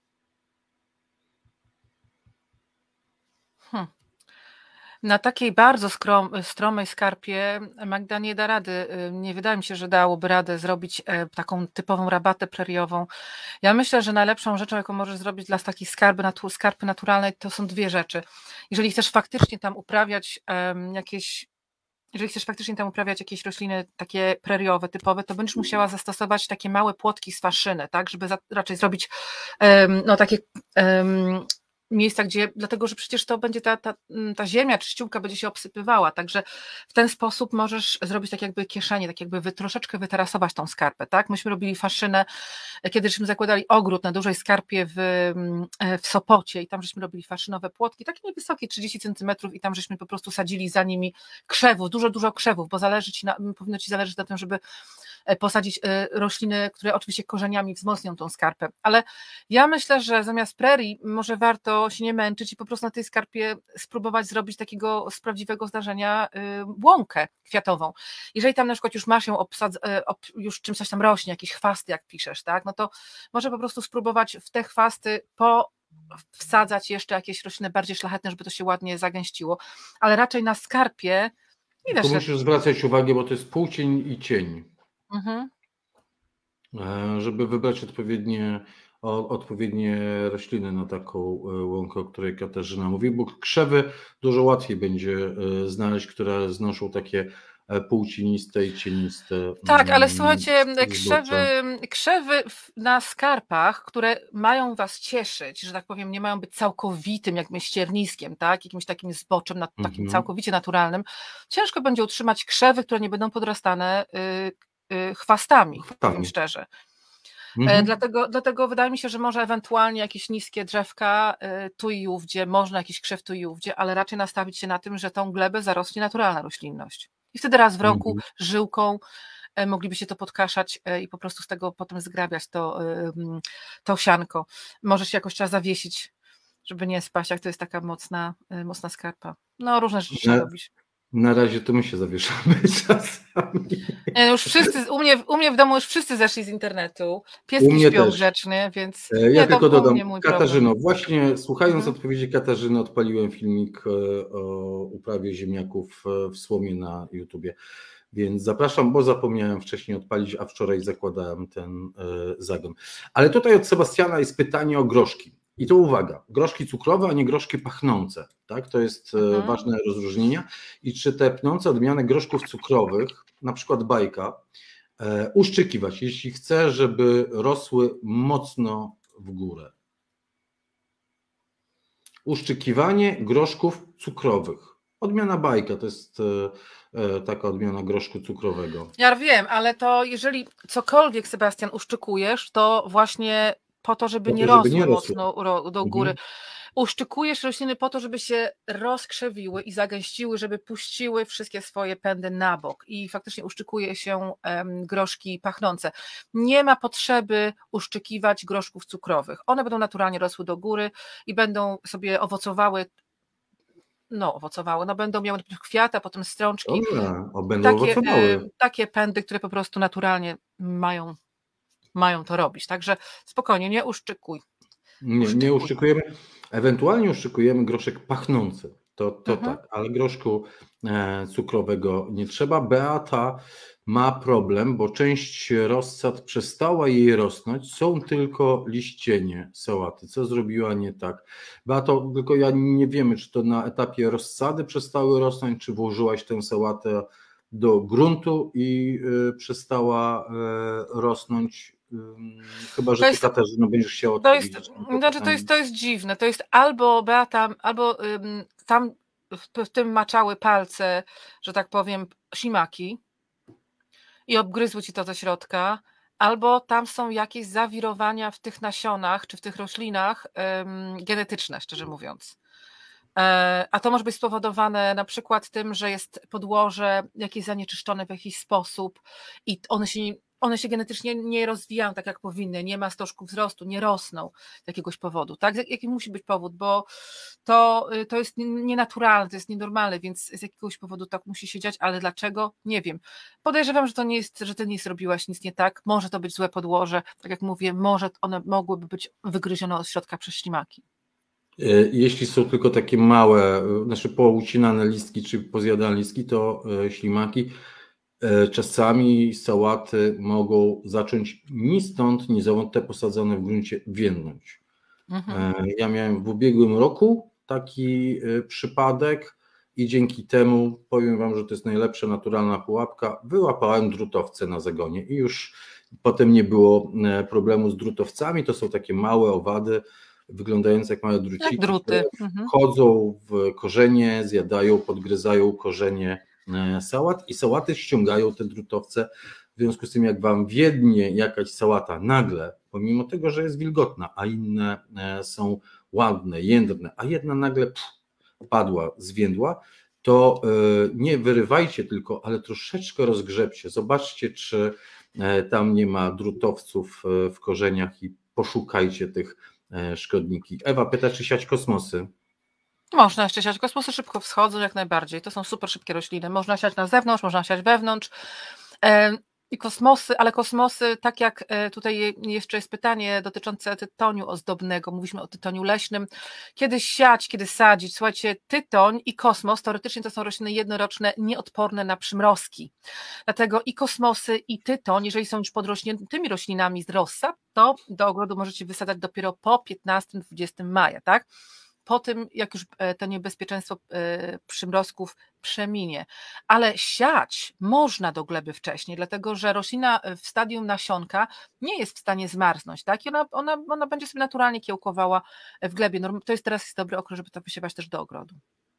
Na takiej bardzo stromej skarpie Magda nie da rady. Nie wydaje mi się, że dałoby radę zrobić taką typową rabatę preriową. Ja myślę, że najlepszą rzeczą, jaką możesz zrobić dla takiej skarpy naturalnej, to są dwie rzeczy. Jeżeli chcesz faktycznie tam uprawiać jakieś rośliny takie preriowe, typowe, to będziesz musiała zastosować takie małe płotki z faszyny, tak, żeby raczej zrobić takie miejsca, dlatego że przecież to będzie ta ziemia czy ściółka będzie się obsypywała, także w ten sposób możesz zrobić tak jakby kieszenie, tak jakby troszeczkę wytarasować tą skarpę, tak? Myśmy robili faszynę, kiedy żeśmy zakładali ogród na dużej skarpie w Sopocie i tam żeśmy robili faszynowe płotki, takie niewysokie, 30 centymetrów i tam żeśmy po prostu sadzili za nimi krzewów, dużo krzewów, bo powinno Ci zależeć na tym, żeby posadzić rośliny, które oczywiście korzeniami wzmocnią tą skarpę, ale ja myślę, że zamiast prerii może warto się nie męczyć i po prostu na tej skarpie spróbować zrobić takiego z prawdziwego zdarzenia łąkę kwiatową. Jeżeli tam na przykład już masz ją już czymś coś tam rośnie, jakieś chwasty, jak piszesz, tak, no to może po prostu spróbować w te chwasty wsadzać jeszcze jakieś rośliny bardziej szlachetne, żeby to się ładnie zagęściło, ale raczej na skarpie nie wiesz, tu musisz zwracać uwagę, bo to jest półcień i cień. Żeby wybrać odpowiednie rośliny na taką łąkę, o której Katarzyna mówi, bo krzewy dużo łatwiej będzie znaleźć, które znoszą takie półcieniste i cieniste. Tak, ale słuchajcie, krzewy na skarpach, które mają was cieszyć, że tak powiem, nie mają być całkowitym jakimś ścierniskiem, tak, jakimś takim zboczem, takim całkowicie naturalnym. Ciężko będzie utrzymać krzewy, które nie będą podrastane chwastami, powiem szczerze. Dlatego wydaje mi się, że może ewentualnie jakieś niskie drzewka tu i ówdzie, można jakiś krzew tu i ówdzie, ale raczej nastawić się na tym, że tą glebę zarośnie naturalna roślinność. I wtedy raz w roku żyłką moglibyście to podkaszać i po prostu z tego potem zgrabiać to sianko. Może się jakoś trzeba zawiesić, żeby nie spaść, jak to jest taka mocna skarpa. No różne rzeczy trzeba robić. Na razie to my się zawieszamy czasami. Już wszyscy, u mnie w domu już wszyscy zeszli z internetu. Pieski śpią grzecznie, więc ja tylko dodam, Katarzyno, właśnie słuchając odpowiedzi Katarzyny, odpaliłem filmik o uprawie ziemniaków w słomie na YouTubie, więc zapraszam, bo zapomniałem wcześniej odpalić, a wczoraj zakładałem ten zagon. Ale tutaj od Sebastiana jest pytanie o groszki. I to uwaga, groszki cukrowe, a nie groszki pachnące, tak? To jest ważne rozróżnienie. I czy te pnące odmiany groszków cukrowych, na przykład bajka, uszczykiwać, jeśli chcę, żeby rosły mocno w górę? Uszczykiwanie groszków cukrowych. Odmiana bajka to jest taka odmiana groszku cukrowego. Ja wiem, ale to jeżeli cokolwiek, Sebastian, uszczykujesz, to właśnie po to, żeby nie rosły mocno do góry. Uszczykujesz rośliny po to, żeby się rozkrzewiły i zagęściły, żeby puściły wszystkie swoje pędy na bok i faktycznie uszczykuje się groszki pachnące. Nie ma potrzeby uszczykiwać groszków cukrowych. One będą naturalnie rosły do góry i będą sobie owocowały, będą miały kwiaty, a potem strączki. Będą owocowały. Takie pędy, które po prostu naturalnie mają to robić. Także spokojnie, nie uszczykuj. Nie uszczykujemy. Ewentualnie uszczykujemy groszek pachnący. To tak, ale groszku cukrowego nie trzeba. Beata ma problem, bo część rozsad przestała jej rosnąć, są tylko liścienie sałaty. Co zrobiła nie tak? Beato, tylko ja nie wiemy, czy to na etapie rozsady przestały rosnąć, czy włożyłaś tę sałatę do gruntu i przestała rosnąć. Chyba że ty, Katarzyno, będziesz chciała odpowiedzieć. To jest dziwne. To jest albo Beata, albo tam w tym maczały palce, że tak powiem, ślimaki i obgryzły ci to ze środka, albo tam są jakieś zawirowania w tych nasionach czy w tych roślinach genetyczne, szczerze mówiąc. A to może być spowodowane na przykład tym, że jest podłoże jakieś zanieczyszczone w jakiś sposób i one się genetycznie nie rozwijają tak, jak powinny, nie ma stożków wzrostu, nie rosną z jakiegoś powodu. Tak? Jaki musi być powód, bo to jest nienaturalne, to jest nienormalne, więc z jakiegoś powodu tak musi się dziać, ale dlaczego? Nie wiem. Podejrzewam, że ty nie zrobiłaś nic nie tak, może to być złe podłoże, tak jak mówię, może one mogłyby być wygryzione od środka przez ślimaki. Jeśli są tylko takie małe, znaczy poucinane listki czy pozjadane listki, to ślimaki, czasami sałaty mogą zacząć ni stąd, ni zowąd, te posadzone w gruncie, więdnąć. Ja miałem w ubiegłym roku taki przypadek i dzięki temu, powiem wam, że to jest najlepsza naturalna pułapka, wyłapałem drutowce na zagonie i już potem nie było problemu z drutowcami. To są takie małe owady, wyglądające jak małe druciki, druty, wchodzą w korzenie, zjadają, podgryzają korzenie sałat i sałaty ściągają te drutowce. W związku z tym, jak wam wiednie jakaś sałata nagle, pomimo tego, że jest wilgotna, a inne są ładne, jędrne, a jedna nagle padła, zwiędła, to nie wyrywajcie tylko, ale troszeczkę rozgrzebcie. Zobaczcie, czy tam nie ma drutowców w korzeniach i poszukajcie tych szkodniki. Ewa pyta, czy siać kosmosy. Można jeszcze siać. Kosmosy szybko wschodzą, jak najbardziej. To są super szybkie rośliny. Można siać na zewnątrz, można siać wewnątrz. I kosmosy, ale kosmosy, tak jak tutaj jeszcze jest pytanie dotyczące tytoniu ozdobnego, mówiliśmy o tytoniu leśnym, kiedy siać, kiedy sadzić. Słuchajcie, tytoń i kosmos teoretycznie to są rośliny jednoroczne, nieodporne na przymrozki. Dlatego i kosmosy, i tytoń, jeżeli są już podrośniętymi roślinami z rozsad, to do ogrodu możecie wysadzać dopiero po 15-20 maja, tak? Po tym, jak już to niebezpieczeństwo przymrozków przeminie. Ale siać można do gleby wcześniej, dlatego że roślina w stadium nasionka nie jest w stanie zmarznąć, tak? I ona będzie sobie naturalnie kiełkowała w glebie. To jest teraz dobry okres, żeby to wysiewać też do ogrodu.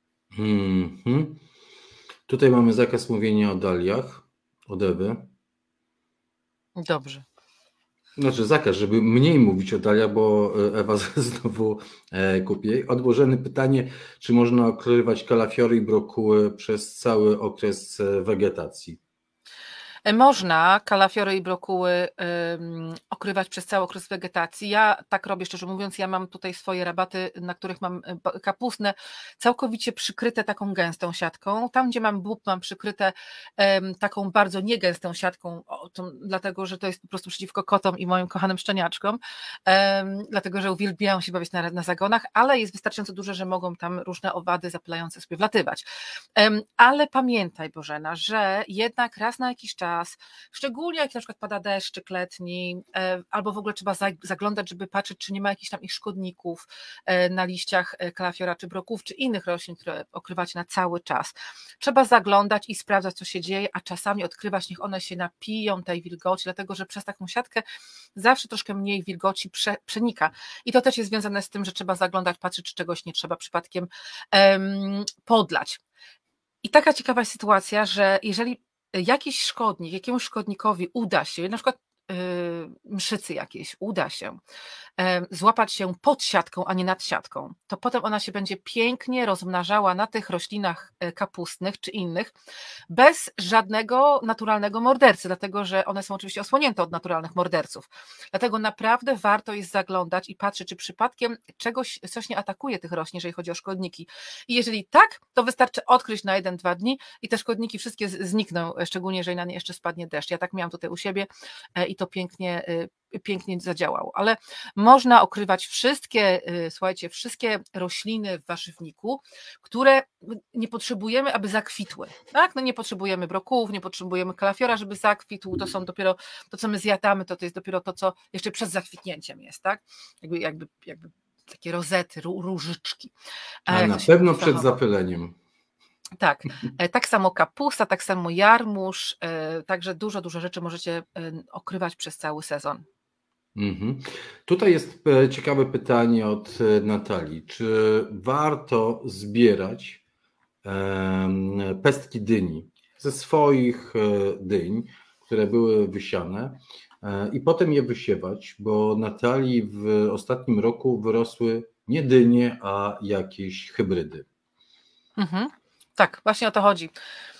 Tutaj mamy zakaz mówienia o daliach, od Ewy. Dobrze. Znaczy zakaz, żeby mniej mówić o daliach, bo Ewa znowu kupi. Odłożone pytanie, czy można okrywać kalafiory i brokuły przez cały okres wegetacji? Można kalafiory i brokuły okrywać przez cały okres wegetacji. Ja tak robię, szczerze mówiąc, ja mam tutaj swoje rabaty, na których mam kapustne całkowicie przykryte taką gęstą siatką. Tam, gdzie mam bób, mam przykryte taką bardzo niegęstą siatką, dlatego, że to jest po prostu przeciwko kotom i moim kochanym szczeniaczkom, dlatego, że uwielbiają się bawić na zagonach, ale jest wystarczająco duże, że mogą tam różne owady zapylające sobie wlatywać. Ale pamiętaj, Bożena, że jednak raz na jakiś czas, szczególnie jak na przykład pada deszczyk letni, albo w ogóle trzeba zaglądać, żeby patrzeć, czy nie ma jakichś tam ich szkodników na liściach kalafiora, czy broków, czy innych roślin, które okrywacie na cały czas. Trzeba zaglądać i sprawdzać, co się dzieje, a czasami odkrywać, niech one się napiją tej wilgoci, dlatego że przez taką siatkę zawsze troszkę mniej wilgoci przenika. I to też jest związane z tym, że trzeba zaglądać, patrzeć, czy czegoś nie trzeba przypadkiem podlać. I taka ciekawa sytuacja, że jeżeli jakiś szkodnik, jakiemuś szkodnikowi uda się, na przykład mszycy jakieś, uda się złapać się pod siatką, a nie nad siatką, to potem ona się będzie pięknie rozmnażała na tych roślinach kapustnych czy innych, bez żadnego naturalnego mordercy, dlatego że one są oczywiście osłonięte od naturalnych morderców. Dlatego naprawdę warto jest zaglądać i patrzeć, czy przypadkiem coś nie atakuje tych roślin, jeżeli chodzi o szkodniki. I jeżeli tak, to wystarczy odkryć na 1-2 dni i te szkodniki wszystkie znikną, szczególnie jeżeli na nie jeszcze spadnie deszcz. Ja tak miałam tutaj u siebie i to pięknie zadziałało, ale można okrywać wszystkie, słuchajcie, wszystkie rośliny w warzywniku, które nie potrzebujemy, aby zakwitły, tak? No nie potrzebujemy brokułów, nie potrzebujemy kalafiora, żeby zakwitł, to są dopiero, to co my zjadamy, to jest dopiero to, co jeszcze przed zakwitnięciem jest, tak? Jakby takie rozety, różyczki. A na pewno przed zapyleniem. Tak, tak samo kapusta, tak samo jarmuż, także dużo rzeczy możecie okrywać przez cały sezon. Tutaj jest ciekawe pytanie od Natalii. Czy warto zbierać pestki dyni ze swoich dyń, które były wysiane i potem je wysiewać, bo Natalii w ostatnim roku wyrosły nie dynie, a jakieś hybrydy. Tak, właśnie o to chodzi.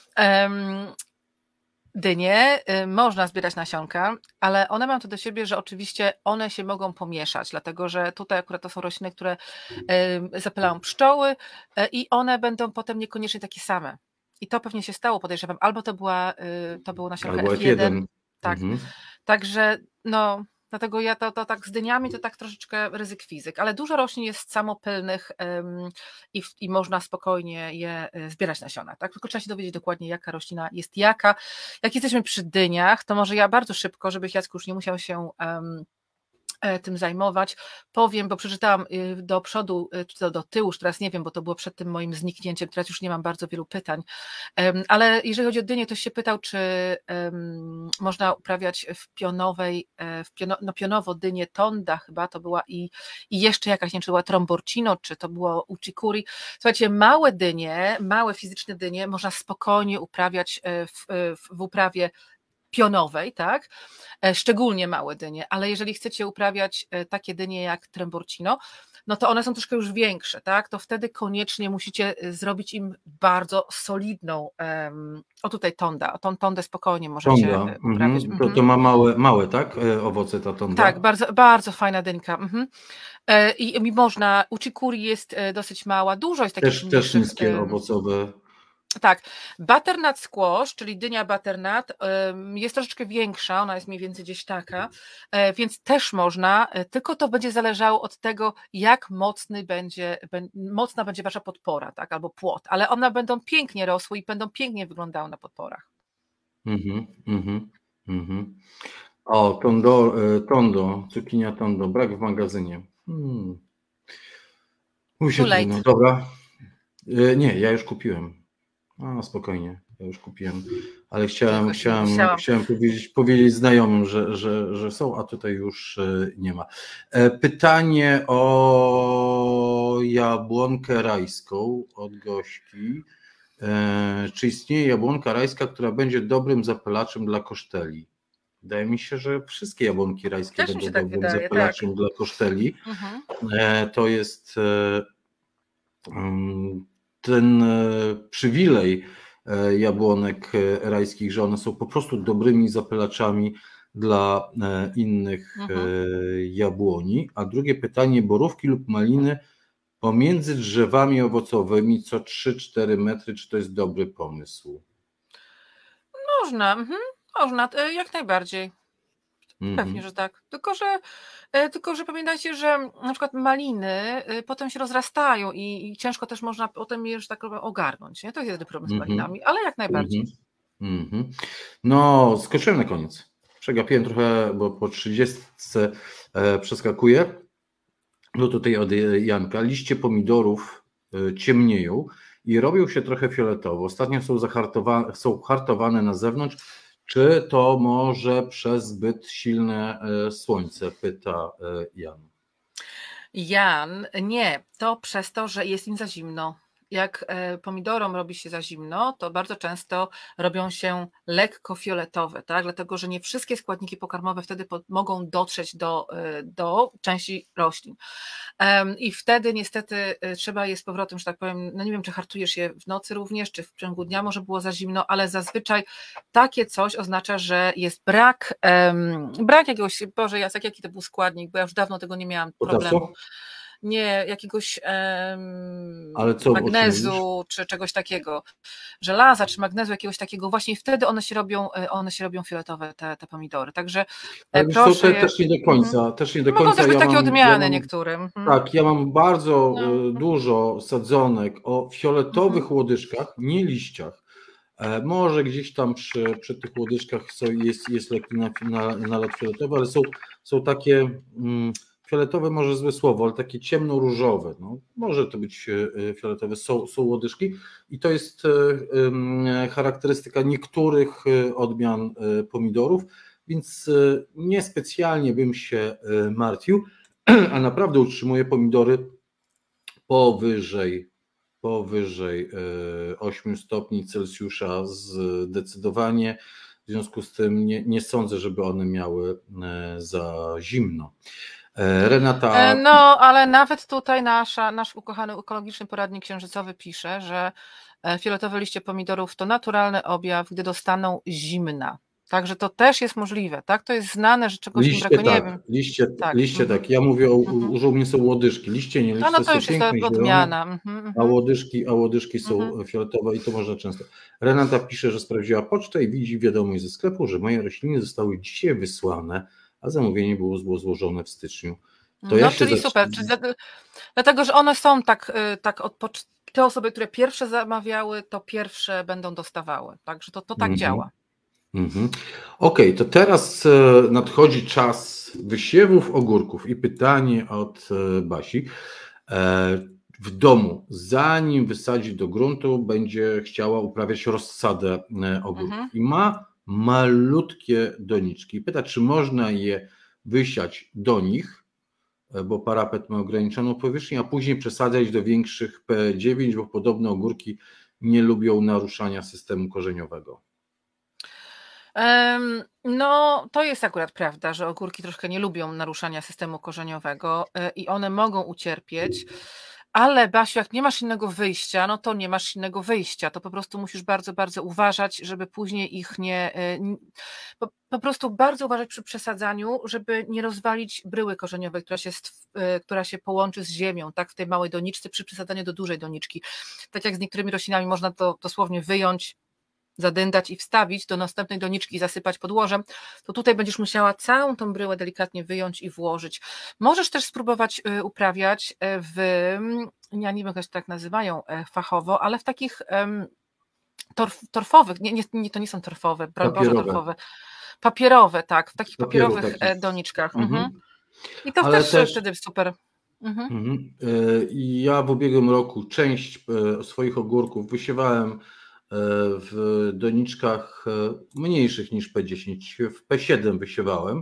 Dynie można zbierać nasionka, ale one mają to do siebie, że oczywiście one się mogą pomieszać, dlatego że tutaj akurat to są rośliny, które zapylają pszczoły i one będą potem niekoniecznie takie same. I to pewnie się stało, podejrzewam, albo to było nasionka F1. Tak, także no... Dlatego ja to tak z dyniami to tak troszeczkę ryzyk fizyk, ale dużo roślin jest samopylnych i można spokojnie je zbierać nasiona. Tak? Tylko trzeba się dowiedzieć dokładnie, jaka roślina jest jaka. Jak jesteśmy przy dyniach, to może ja bardzo szybko, żebyś Jacku już nie musiał się tym zajmować, powiem, bo przeczytałam do przodu, czy do tyłu, już teraz nie wiem, bo to było przed tym moim zniknięciem, teraz już nie mam bardzo wielu pytań, ale jeżeli chodzi o dynię, to się pytał, czy można uprawiać w pionowej, pionowo dynię Tonda chyba to była i jeszcze jakaś, nie wiem, czy była Tromborcino, czy to było Uchikuri. Słuchajcie, małe dynie, małe fizyczne dynie można spokojnie uprawiać w uprawie pionowej, tak? Szczególnie małe dynie, ale jeżeli chcecie uprawiać takie dynie jak Tromborcino, no to one są troszkę już większe, tak? To wtedy koniecznie musicie zrobić im bardzo solidną, o tutaj Tonda, tą Tondę spokojnie możecie uprawiać. To ma małe, tak? Owoce ta Tonda? Tak, bardzo, bardzo fajna dynka. I można, Uchikuri jest dosyć mała, dużo jest takich też niskie owocowe. Tak, butternut squash, czyli dynia butternut, jest troszeczkę większa, ona jest mniej więcej gdzieś taka, więc też można, tylko to będzie zależało od tego, jak mocna będzie wasza podpora, tak, albo płot, ale one będą pięknie rosły i będą pięknie wyglądały na podporach. O, cukinia tondo, brak w magazynie. Trudno, dobra. Nie, ja już kupiłem. Spokojnie, ja już kupiłem, ale chciałem powiedzieć znajomym, że są, a tutaj już nie ma. Pytanie o jabłonkę rajską od Gośki. Czy istnieje jabłonka rajska, która będzie dobrym zapylaczem dla koszteli? Wydaje mi się, że wszystkie jabłonki rajskie będą dobrym zapylaczem dla koszteli. To jest ten przywilej jabłonek rajskich, że one są po prostu dobrymi zapylaczami dla innych jabłoni. A drugie pytanie, borówki lub maliny pomiędzy drzewami owocowymi co 3-4 metry, czy to jest dobry pomysł? Można, jak najbardziej. Pewnie, że tak. Tylko, że pamiętajcie, że na przykład maliny potem się rozrastają i ciężko też można potem je już tak ogarnąć. Nie? To jest jedyny problem z malinami, ale jak najbardziej. No, skoczyłem na koniec. Przegapiłem trochę, bo po 30 przeskakuję. No tutaj od Janka. Liście pomidorów ciemnieją i robią się trochę fioletowo. Ostatnio są hartowane na zewnątrz. Czy to może przez zbyt silne słońce? Pyta Jan. Jan, nie, to przez to, że jest im za zimno. Jak pomidorom robi się za zimno, to bardzo często robią się lekko fioletowe, tak? Dlatego, że nie wszystkie składniki pokarmowe wtedy mogą dotrzeć do części roślin. I wtedy niestety trzeba je z powrotem, że tak powiem, no nie wiem, czy hartujesz je w nocy również, czy w ciągu dnia może było za zimno, ale zazwyczaj takie coś oznacza, że jest brak jakiegoś, Boże Jacek, jaki to był składnik, bo ja już dawno tego nie miałam problemu. nie jakiegoś Ale co, magnezu czy czegoś takiego, żelaza czy magnezu jakiegoś takiego, właśnie wtedy one się robią fioletowe, te pomidory. Także proszę też nie do końca, też nie do mogą końca. też być takie odmiany niektórym. Tak, ja mam bardzo No. dużo sadzonek o fioletowych łodyżkach, nie liściach. Może gdzieś tam przy tych łodyżkach jest lekki nalot fioletowy, ale są takie fioletowe, może złe słowo, ale takie ciemno-różowe. No, może to być fioletowe, są łodyżki i to jest charakterystyka niektórych odmian pomidorów, więc niespecjalnie bym się martwił, a naprawdę utrzymuję pomidory powyżej 8 stopni Celsjusza zdecydowanie. W związku z tym nie sądzę, żeby one miały za zimno. Renata. No, ale nawet tutaj nasz ukochany ekologiczny poradnik księżycowy pisze, że fioletowe liście pomidorów to naturalny objaw, gdy dostaną zimna. Także to też jest możliwe, tak? To jest znane, że czegoś im brakuje. Liście tak. Ja mówię że u mnie są łodyżki. Liście nie, liście to są już piękne, jest odmiana. a łodyżki są fioletowe i to można często. Renata pisze, że sprawdziła pocztę i widzi wiadomość ze sklepu, że moje rośliny zostały dzisiaj wysłane, a zamówienie było złożone w styczniu. Czyli super. Dlatego, że one są tak te osoby, które pierwsze zamawiały, to pierwsze będą dostawały. Także to tak działa. Okej, to teraz nadchodzi czas wysiewów ogórków i pytanie od Basi. W domu, zanim wysadzi do gruntu, będzie chciała uprawiać rozsadę ogórków i ma malutkie doniczki. Pyta, czy można je wysiać do nich, bo parapet ma ograniczoną powierzchnię, a później przesadzać do większych P9, bo podobno ogórki nie lubią naruszania systemu korzeniowego. No, to jest akurat prawda, że ogórki troszkę nie lubią naruszania systemu korzeniowego i one mogą ucierpieć, ale Basiu, jak nie masz innego wyjścia, no to nie masz innego wyjścia, to po prostu musisz bardzo, bardzo uważać, żeby później ich po prostu bardzo uważać przy przesadzaniu, żeby nie rozwalić bryły korzeniowej, która się połączy z ziemią, tak, w tej małej doniczce przy przesadzaniu do dużej doniczki. Tak jak z niektórymi roślinami można to dosłownie wyjąć, zadyndać i wstawić do następnej doniczki i zasypać podłożem, to tutaj będziesz musiała całą tą bryłę delikatnie wyjąć i włożyć. Możesz też spróbować uprawiać ja nie wiem, jak się tak nazywają fachowo, ale w takich torfowych, to nie są torfowe, broń Boże torfowe, papierowe, tak, w takich papierowych doniczkach. I to też wtedy super. Ja w ubiegłym roku część swoich ogórków wysiewałem w doniczkach mniejszych niż P10, w P7 wysiewałem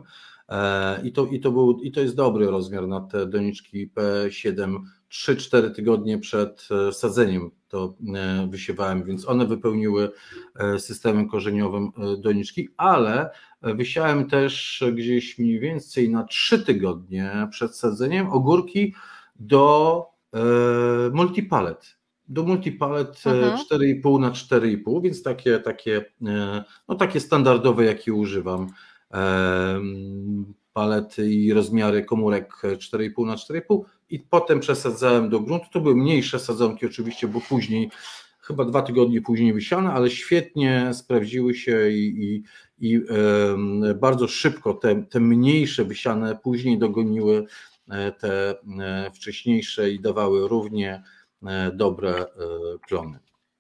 i to jest dobry rozmiar na te doniczki P7, 3-4 tygodnie przed sadzeniem to wysiewałem, więc one wypełniły systemem korzeniowym doniczki, ale wysiałem też gdzieś mniej więcej na 3 tygodnie przed sadzeniem ogórki do multipalet. Do multipalet 4,5 na 4,5, więc takie standardowe, jakie używam. Palety i rozmiary komórek 4,5 na 4,5 i potem przesadzałem do gruntu. To były mniejsze sadzonki oczywiście, bo później, chyba 2 tygodnie później wysiane, ale świetnie sprawdziły się i bardzo szybko te mniejsze wysiane później dogoniły te wcześniejsze i dawały równie dobre plony.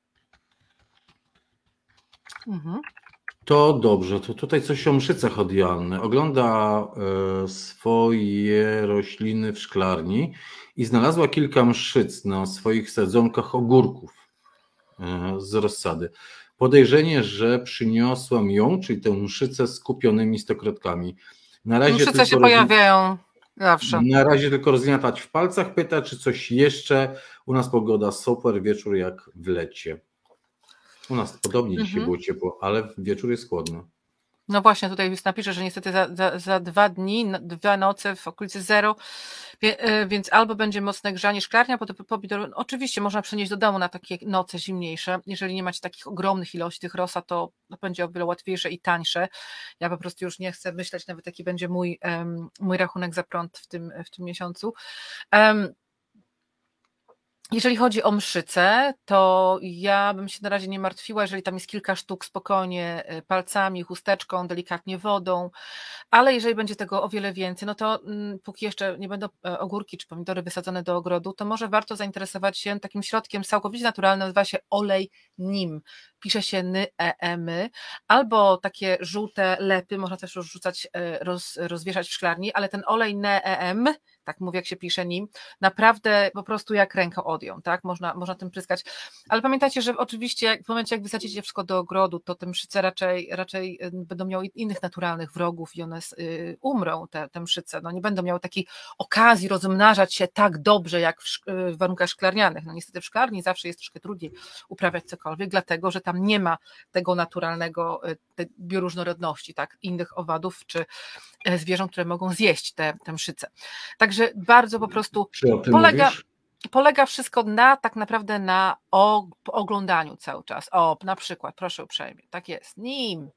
To dobrze, to tutaj coś o mszycach od Joanny. Ogląda swoje rośliny w szklarni i znalazła kilka mszyc na swoich sadzonkach ogórków z rozsady. Podejrzenie, że przyniosłam ją, czyli tę mszycę z kupionymi stokrotkami. Mszyce się pojawiają zawsze. Na razie tylko rozgniatać w palcach. Pyta, czy coś jeszcze. U nas pogoda super, wieczór jak w lecie. U nas podobnie dzisiaj było ciepło, ale wieczór jest chłodny. No właśnie, tutaj napiszę, że niestety za 2 dni, 2 noce w okolicy 0, więc albo będzie mocne grzanie szklarnia, pomidory. Oczywiście można przenieść do domu na takie noce zimniejsze. Jeżeli nie macie takich ogromnych ilości tych rosa, to będzie o wiele łatwiejsze i tańsze. Ja po prostu już nie chcę myśleć nawet, jaki będzie mój rachunek za prąd w tym miesiącu. Jeżeli chodzi o mszycę, to ja bym się na razie nie martwiła, jeżeli tam jest kilka sztuk, spokojnie palcami, chusteczką, delikatnie wodą, ale jeżeli będzie tego o wiele więcej, no to póki jeszcze nie będą ogórki czy pomidory wysadzone do ogrodu, to może warto zainteresować się takim środkiem całkowicie naturalnym, nazywa się olej NIM. Pisze się NYEM, albo takie żółte lepy, można też rozrzucać, rozwieszać w szklarni, ale ten olej NYEM, tak mówię jak się pisze NIM, naprawdę po prostu jak ręką odjął, tak? Można tym pryskać. Ale pamiętajcie, że oczywiście w momencie jak wysadzicie wszystko do ogrodu, to te mszyce raczej będą miały innych naturalnych wrogów i one umrą, te mszyce. No nie będą miały takiej okazji rozmnażać się tak dobrze jak w warunkach szklarnianych. No niestety w szklarni zawsze jest troszkę trudniej uprawiać cokolwiek, dlatego że tam nie ma tego naturalnego, tej bioróżnorodności, tak? Innych owadów czy zwierząt, które mogą zjeść te mszyce. Także bardzo po prostu polega wszystko tak naprawdę na oglądaniu cały czas. Na przykład, proszę uprzejmie, tak jest, NIM.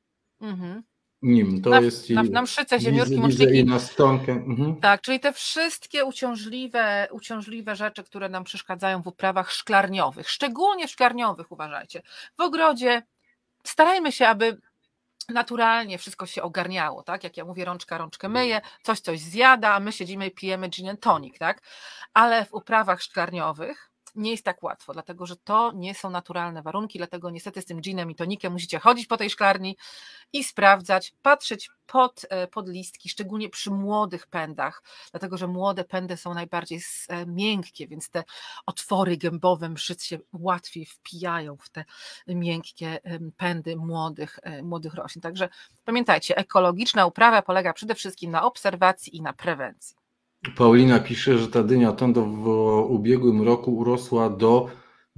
NIM, to jest na mszyce, ziemniórki, mączniki. I na stonkę. Tak, czyli te wszystkie uciążliwe rzeczy, które nam przeszkadzają w uprawach szklarniowych, szczególnie szklarniowych, uważajcie. W ogrodzie starajmy się, aby naturalnie wszystko się ogarniało, tak? Jak ja mówię, rączkę myje, coś zjada, a my siedzimy i pijemy gin and tonic, tak? Ale w uprawach szklarniowych nie jest tak łatwo, dlatego że to nie są naturalne warunki, dlatego niestety z tym ginem i tonikiem musicie chodzić po tej szklarni i sprawdzać, patrzeć pod listki, szczególnie przy młodych pędach, dlatego że młode pędy są najbardziej miękkie, więc te otwory gębowe mszyc się łatwiej wpijają w te miękkie pędy młodych roślin. Także pamiętajcie, ekologiczna uprawa polega przede wszystkim na obserwacji i na prewencji. Paulina pisze, że ta dynia Tondo w ubiegłym roku urosła do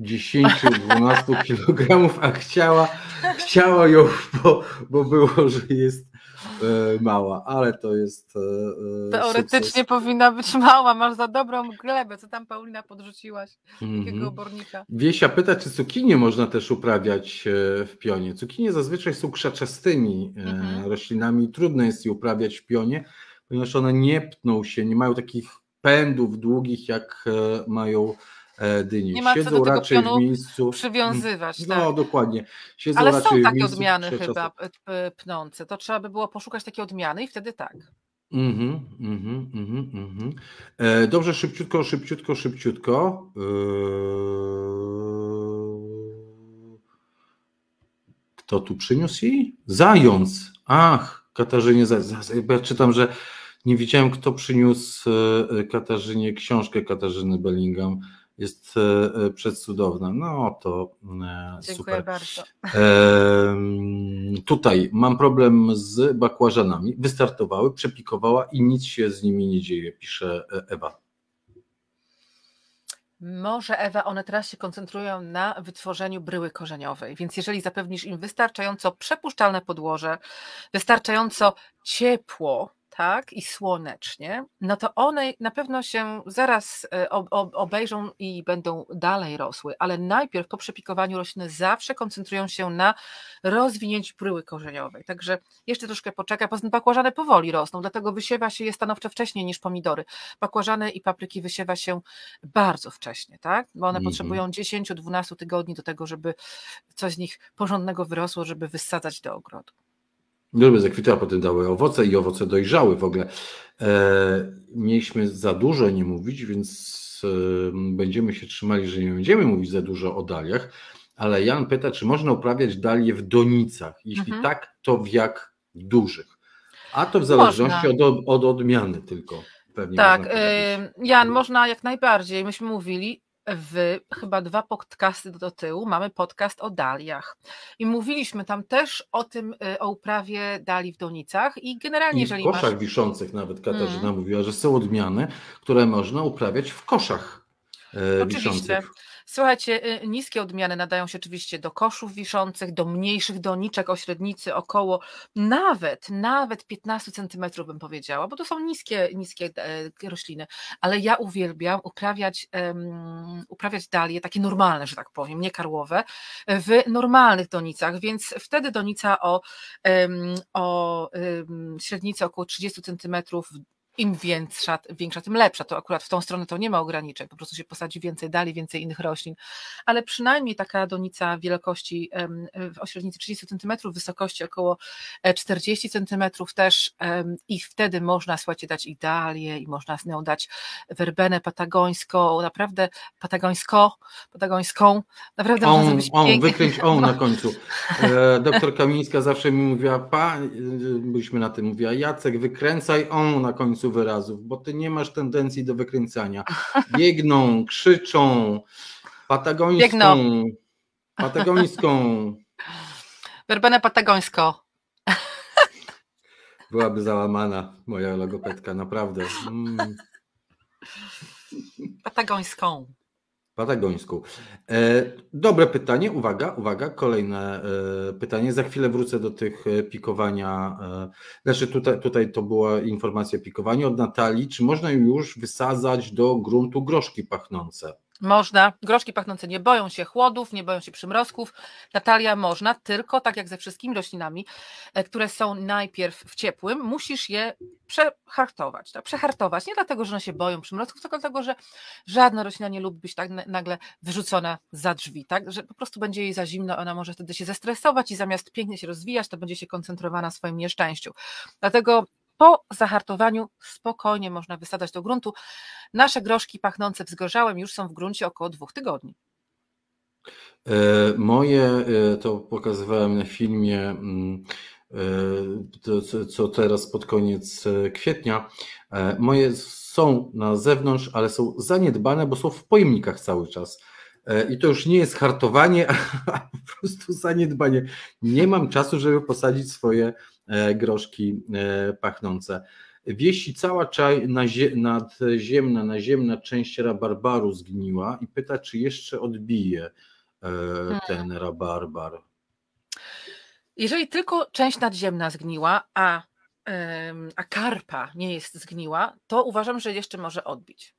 10-12 kg, a chciała ją, bo było, że jest mała, ale to jest teoretycznie sukces. Powinna być mała, masz za dobrą glebę, co tam Paulina podrzuciłaś, takiego obornika. Wiesia pyta, czy cukinie można też uprawiać w pionie. Cukinie zazwyczaj są krzaczastymi roślinami, trudno jest je uprawiać w pionie, ponieważ one nie pną się, nie mają takich pędów długich, jak mają dynie. Nie ma co do tego pionu w miejscu przywiązywać. No tak. Dokładnie. Siedzą ale raczej są takie odmiany chyba pnące, to trzeba by było poszukać takiej odmiany i wtedy tak. Dobrze, szybciutko. Kto tu przyniósł jej? Zając. Ach, Katarzynie Zając. Ja czytam, że nie widziałem, kto przyniósł Katarzynie książkę Katarzyny Bellingham. Jest przecudowna. No to Dziękuję super. bardzo. Tutaj mam problem z bakłażanami. Wystartowały, przepikowała i nic się z nimi nie dzieje, pisze Ewa. Może Ewa, one teraz się koncentrują na wytworzeniu bryły korzeniowej, więc jeżeli zapewnisz im wystarczająco przepuszczalne podłoże, wystarczająco ciepło, tak, i słonecznie, no to one na pewno się zaraz obejrzą i będą dalej rosły, ale najpierw po przepikowaniu rośliny zawsze koncentrują się na rozwinięciu bryły korzeniowej, także jeszcze troszkę poczeka, poza tym bakłażany powoli rosną, dlatego wysiewa się je stanowczo wcześniej niż pomidory. Bakłażany i papryki wysiewa się bardzo wcześnie, tak, bo one potrzebują 10-12 tygodni do tego, żeby coś z nich porządnego wyrosło, żeby wysadzać do ogrodu. Gruby zakwitły, a potem dały owoce i owoce dojrzały w ogóle. Mieliśmy za dużo nie mówić, więc będziemy się trzymali, że nie będziemy mówić za dużo o daliach, ale Jan pyta, czy można uprawiać dalie w donicach? Jeśli tak, to w jak dużych? A to w zależności od odmiany tylko. Pewnie tak, Jan, można jak najbardziej. Myśmy mówili, chyba 2 podcasty do tyłu mamy podcast o daliach i mówiliśmy tam też o tym, o uprawie dali w donicach i generalnie jeżeli w koszach wiszących nawet Katarzyna mówiła, że są odmiany, które można uprawiać w koszach wiszących. Słuchajcie, niskie odmiany nadają się oczywiście do koszów wiszących, do mniejszych doniczek o średnicy około nawet 15 cm bym powiedziała, bo to są niskie rośliny, ale ja uwielbiam uprawiać dalie, takie normalne, że tak powiem, nie karłowe, w normalnych donicach, więc wtedy donica o średnicy około 30 cm im większa, tym lepsza. To akurat w tą stronę to nie ma ograniczeń, po prostu się posadzi więcej dali, więcej innych roślin, ale przynajmniej taka donica wielkości o średnicy 30 cm, wysokości około 40 cm też i wtedy można, słuchajcie, dać i dalię i można z nią dać werbenę patagońską, naprawdę patagońską, naprawdę można zrobić pięknie. Wykręć na końcu. Doktor Kamińska zawsze mi mówiła, byliśmy na tym, mówiła, Jacek, wykręcaj na końcu wyrazów, bo ty nie masz tendencji do wykręcania. Biegną, krzyczą, patagońską. Werbenę patagońsko. Byłaby załamana moja logopedka, naprawdę. Patagońską. Dobre pytanie, uwaga, kolejne pytanie. Za chwilę wrócę do tych pikowania. Znaczy tutaj to była informacja o pikowaniu od Natalii. Czy można już wysadzać do gruntu groszki pachnące? Można. Groszki pachnące nie boją się chłodów, nie boją się przymrozków. Natalia, można, tylko tak jak ze wszystkimi roślinami, które są najpierw w ciepłym, musisz je przehartować. Tak? Przehartować nie dlatego, że one się boją przymrozków, tylko dlatego, że żadna roślina nie lubi być tak nagle wyrzucona za drzwi, tak? Że po prostu będzie jej za zimno, ona może wtedy się zestresować i zamiast pięknie się rozwijać, to będzie się koncentrowana na swoim nieszczęściu. Dlatego po zahartowaniu spokojnie można wysadzać do gruntu. Nasze groszki pachnące wzgorzałym już są w gruncie około 2 tygodni. Moje, to pokazywałem na filmie, co teraz pod koniec kwietnia, moje są na zewnątrz, ale są zaniedbane, bo są w pojemnikach cały czas. I to już nie jest hartowanie, a po prostu zaniedbanie. Nie mam czasu, żeby posadzić swoje groszki pachnące. Wieści cała naziemna część rabarbaru zgniła i pyta, czy jeszcze odbije ten rabarbar. Jeżeli tylko część nadziemna zgniła, a karpa nie jest zgniła, to uważam, że jeszcze może odbić.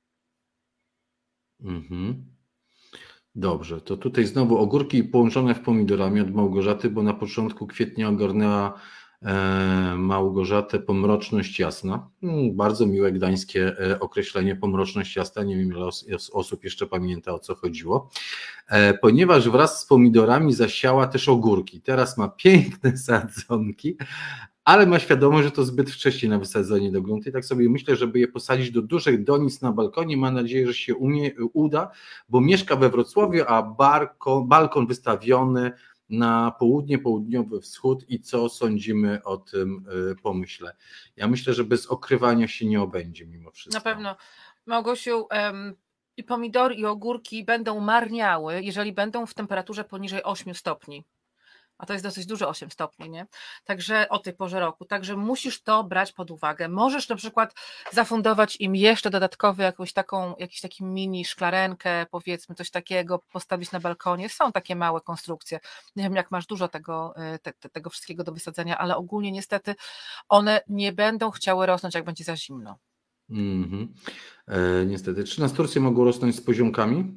Dobrze, to tutaj znowu ogórki połączone w pomidorami od Małgorzaty, bo na początku kwietnia ogarnęła Małgorzatę pomroczność jasna. Bardzo miłe gdańskie określenie, pomroczność jasna. Nie wiem, ile osób jeszcze pamięta, o co chodziło. Ponieważ wraz z pomidorami zasiała też ogórki. Teraz ma piękne sadzonki, ale ma świadomość, że to zbyt wcześnie na wysadzenie do gruntu i tak sobie myślę, żeby je posadzić do dużych donic na balkonie. Mam nadzieję, że się uda, bo mieszka we Wrocławiu, a balkon wystawiony na południe, południowy wschód i co sądzimy o tym pomyśle. Ja myślę, że bez okrywania się nie obędzie mimo wszystko. Na pewno. Małgosiu, i pomidory i ogórki będą marniały, jeżeli będą w temperaturze poniżej 8 stopni. A to jest dosyć dużo 8 stopni, nie? Także o tej porze roku. Także musisz to brać pod uwagę. Możesz na przykład zafundować im jeszcze dodatkowo jakiś taki mini szklarenkę, powiedzmy coś takiego, postawić na balkonie. Są takie małe konstrukcje. Nie wiem, jak masz dużo tego wszystkiego do wysadzenia, ale ogólnie niestety one nie będą chciały rosnąć, jak będzie za zimno. Niestety. Czy nasturcje mogą rosnąć z poziomkami?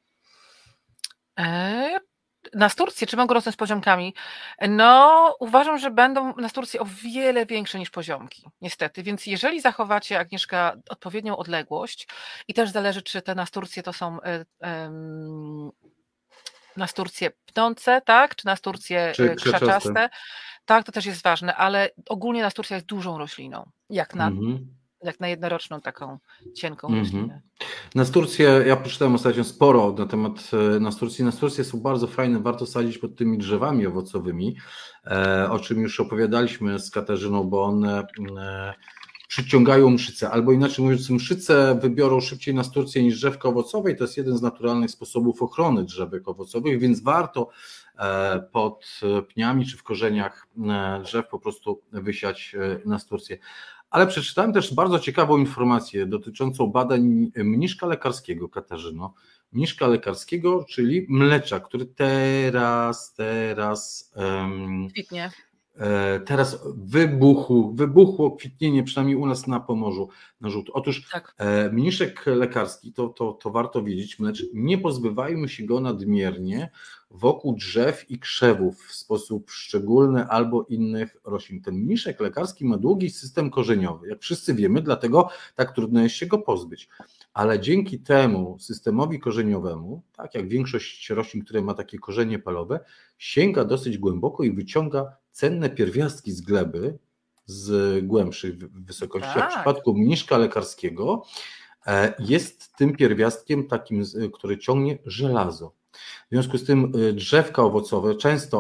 Nasturcje, czy mogą rosnąć z poziomkami? No, uważam, że będą nasturcje o wiele większe niż poziomki, niestety, więc jeżeli zachowacie, Agnieszka, odpowiednią odległość i też zależy, czy te nasturcje to są nasturcje pnące, tak, czy nasturcje krzaczaste, tak, to też jest ważne, ale ogólnie nasturcja jest dużą rośliną, jak na jednoroczną taką cienką roślinę. Nasturcje, ja przeczytałem ostatnio sporo na temat nasturcji. Nasturcje są bardzo fajne, warto sadzić pod tymi drzewami owocowymi, o czym już opowiadaliśmy z Katarzyną, bo one przyciągają mszyce, albo inaczej mówiąc, mszyce wybiorą szybciej nasturcję niż drzewko owocowe i to jest jeden z naturalnych sposobów ochrony drzewek owocowych, więc warto pod pniami czy w korzeniach drzew po prostu wysiać nasturcję. Ale przeczytałem też bardzo ciekawą informację dotyczącą badań mniszka lekarskiego, Katarzyno. Mniszka lekarskiego, czyli mlecza, który teraz kwitnie. teraz wybuchło kwitnienie, przynajmniej u nas na Pomorzu, na żółto. Otóż Tak. mniszek lekarski, to warto wiedzieć, lecz nie pozbywajmy się go nadmiernie wokół drzew i krzewów w sposób szczególny albo innych roślin. Ten mniszek lekarski ma długi system korzeniowy, jak wszyscy wiemy, dlatego tak trudno jest się go pozbyć. Ale dzięki temu systemowi korzeniowemu, tak jak większość roślin, które ma takie korzenie palowe, sięga dosyć głęboko i wyciąga cenne pierwiastki z gleby, z głębszych wysokości. Tak. A w przypadku mniszka lekarskiego jest tym pierwiastkiem takim, który ciągnie żelazo. W związku z tym drzewka owocowe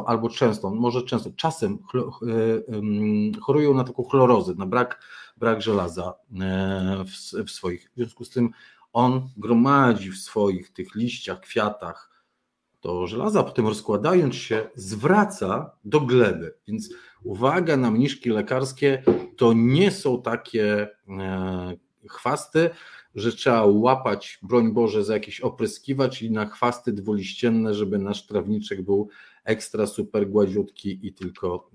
czasem chorują na taką chlorozę, na brak żelaza w swoich. W związku z tym on gromadzi w swoich tych liściach, kwiatach to żelaza, potem rozkładając się zwraca do gleby. Więc uwaga na mniszki lekarskie, to nie są takie chwasty, że trzeba łapać, broń Boże, za jakiś opryskiwacz i na chwasty dwuliścienne, żeby nasz trawniczek był ekstra super gładziutki i tylko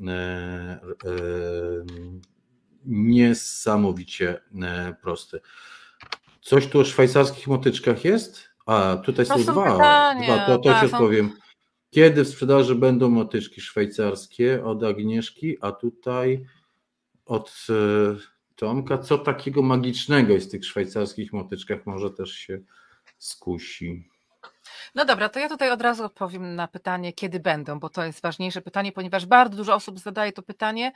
niesamowicie prosty. Coś tu o szwajcarskich motyczkach jest? A, tutaj są dwa, to się powiem. Kiedy w sprzedaży będą motyczki szwajcarskie od Agnieszki, a tutaj od Tomka, co takiego magicznego jest w tych szwajcarskich motyczkach, może też się skusi. No dobra, to ja tutaj od razu odpowiem na pytanie, kiedy będą, bo to jest ważniejsze pytanie, ponieważ bardzo dużo osób zadaje to pytanie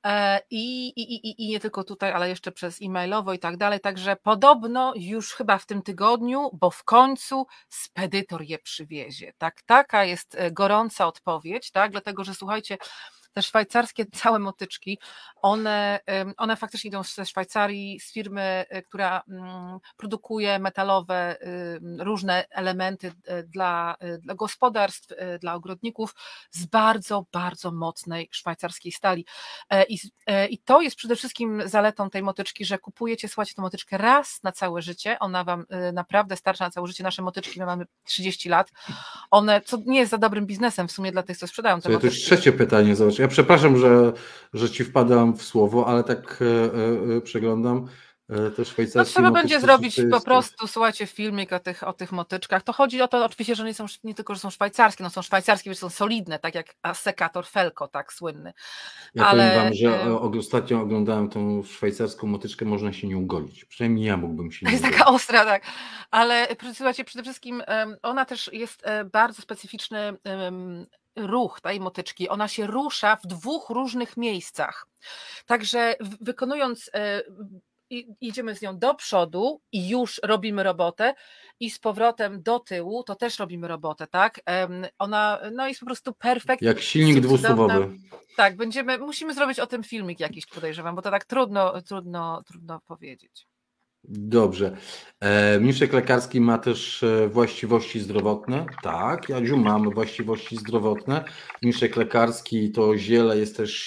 i nie tylko tutaj, ale jeszcze przez e-mailowo i tak dalej, także podobno już chyba w tym tygodniu, bo w końcu spedytor je przywiezie. Tak, taka jest gorąca odpowiedź, tak, dlatego że słuchajcie, te szwajcarskie całe motyczki, one faktycznie idą ze Szwajcarii, z firmy, która produkuje metalowe różne elementy dla gospodarstw, dla ogrodników z bardzo, bardzo mocnej szwajcarskiej stali. I to jest przede wszystkim zaletą tej motyczki, że kupujecie, słuchajcie, tę motyczkę raz na całe życie, ona wam naprawdę starcza na całe życie, nasze motyczki, my mamy 30 lat, one, co nie jest za dobrym biznesem w sumie dla tych, co sprzedają te motyczki. To już trzecie pytanie, zobacz. Ja przepraszam, że ci wpadam w słowo, ale tak przeglądam te szwajcarskie. No trzeba będzie zrobić po prostu, słuchajcie, filmik o tych motyczkach. To chodzi o to oczywiście, że nie tylko, że są szwajcarskie, no są szwajcarskie, że są solidne, tak jak sekator Felko, tak słynny. Ja powiem wam, że ostatnio oglądałem tą szwajcarską motyczkę, można się nią golić. Przynajmniej ja mógłbym się nią golić. Jest taka ostra, tak. Ale słuchajcie, przede wszystkim ona też jest bardzo specyficzny ruch tej motyczki. Ona się rusza w 2 różnych miejscach. Także wykonując idziemy z nią do przodu i już robimy robotę i z powrotem do tyłu to też robimy robotę, tak? Ona jest po prostu perfekt. Jak silnik dwusuwowy. Tak, musimy zrobić o tym filmik jakiś, podejrzewam, bo to tak trudno powiedzieć. Dobrze. Mniszek lekarski ma też właściwości zdrowotne. Tak, Jadziu, mamy właściwości zdrowotne. Mniszek lekarski, to ziele jest też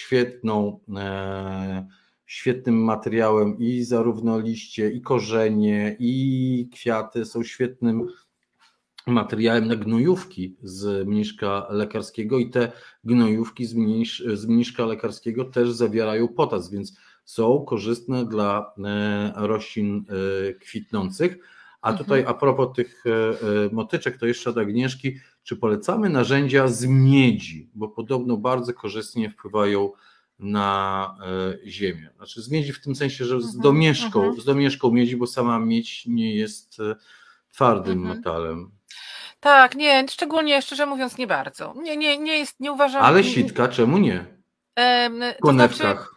świetnym materiałem i zarówno liście, i korzenie, i kwiaty są świetnym materiałem na gnojówki z mniszka lekarskiego i te gnojówki z mniszka lekarskiego też zawierają potas, więc są korzystne dla roślin kwitnących. A tutaj a propos tych motyczek, to jeszcze od Agnieszki, czy polecamy narzędzia z miedzi, bo podobno bardzo korzystnie wpływają na ziemię. Znaczy z miedzi w tym sensie, że z domieszką miedzi, bo sama miedź nie jest twardym metalem. Tak, nie, szczególnie, szczerze mówiąc, nie bardzo. Nie uważam. Ale sitka, czemu nie? W konewkach.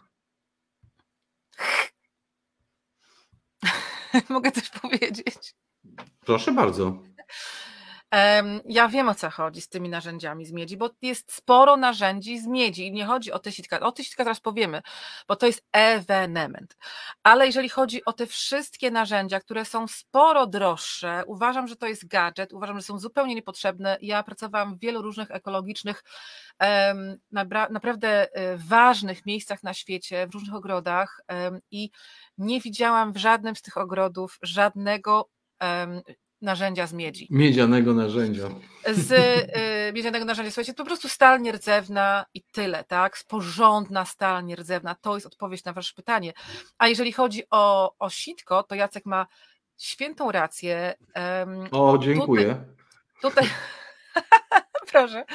Mogę też powiedzieć. Proszę bardzo. Ja wiem, o co chodzi z tymi narzędziami z miedzi, bo jest sporo narzędzi z miedzi i nie chodzi o te sitka. O te sitka teraz powiemy, bo to jest ewenement. Ale jeżeli chodzi o te wszystkie narzędzia, które są sporo droższe, uważam, że to jest gadżet, uważam, że są zupełnie niepotrzebne. Ja pracowałam w wielu różnych ekologicznych, naprawdę ważnych miejscach na świecie, w różnych ogrodach i nie widziałam w żadnym z tych ogrodów żadnego narzędzia z miedzi. Miedzianego narzędzia. Miedzianego narzędzia. Słuchajcie, to po prostu stal nierdzewna i tyle, tak? Porządna stal nierdzewna. To jest odpowiedź na wasze pytanie. A jeżeli chodzi o sitko, to Jacek ma świętą rację. O, dziękuję. Tutaj proszę.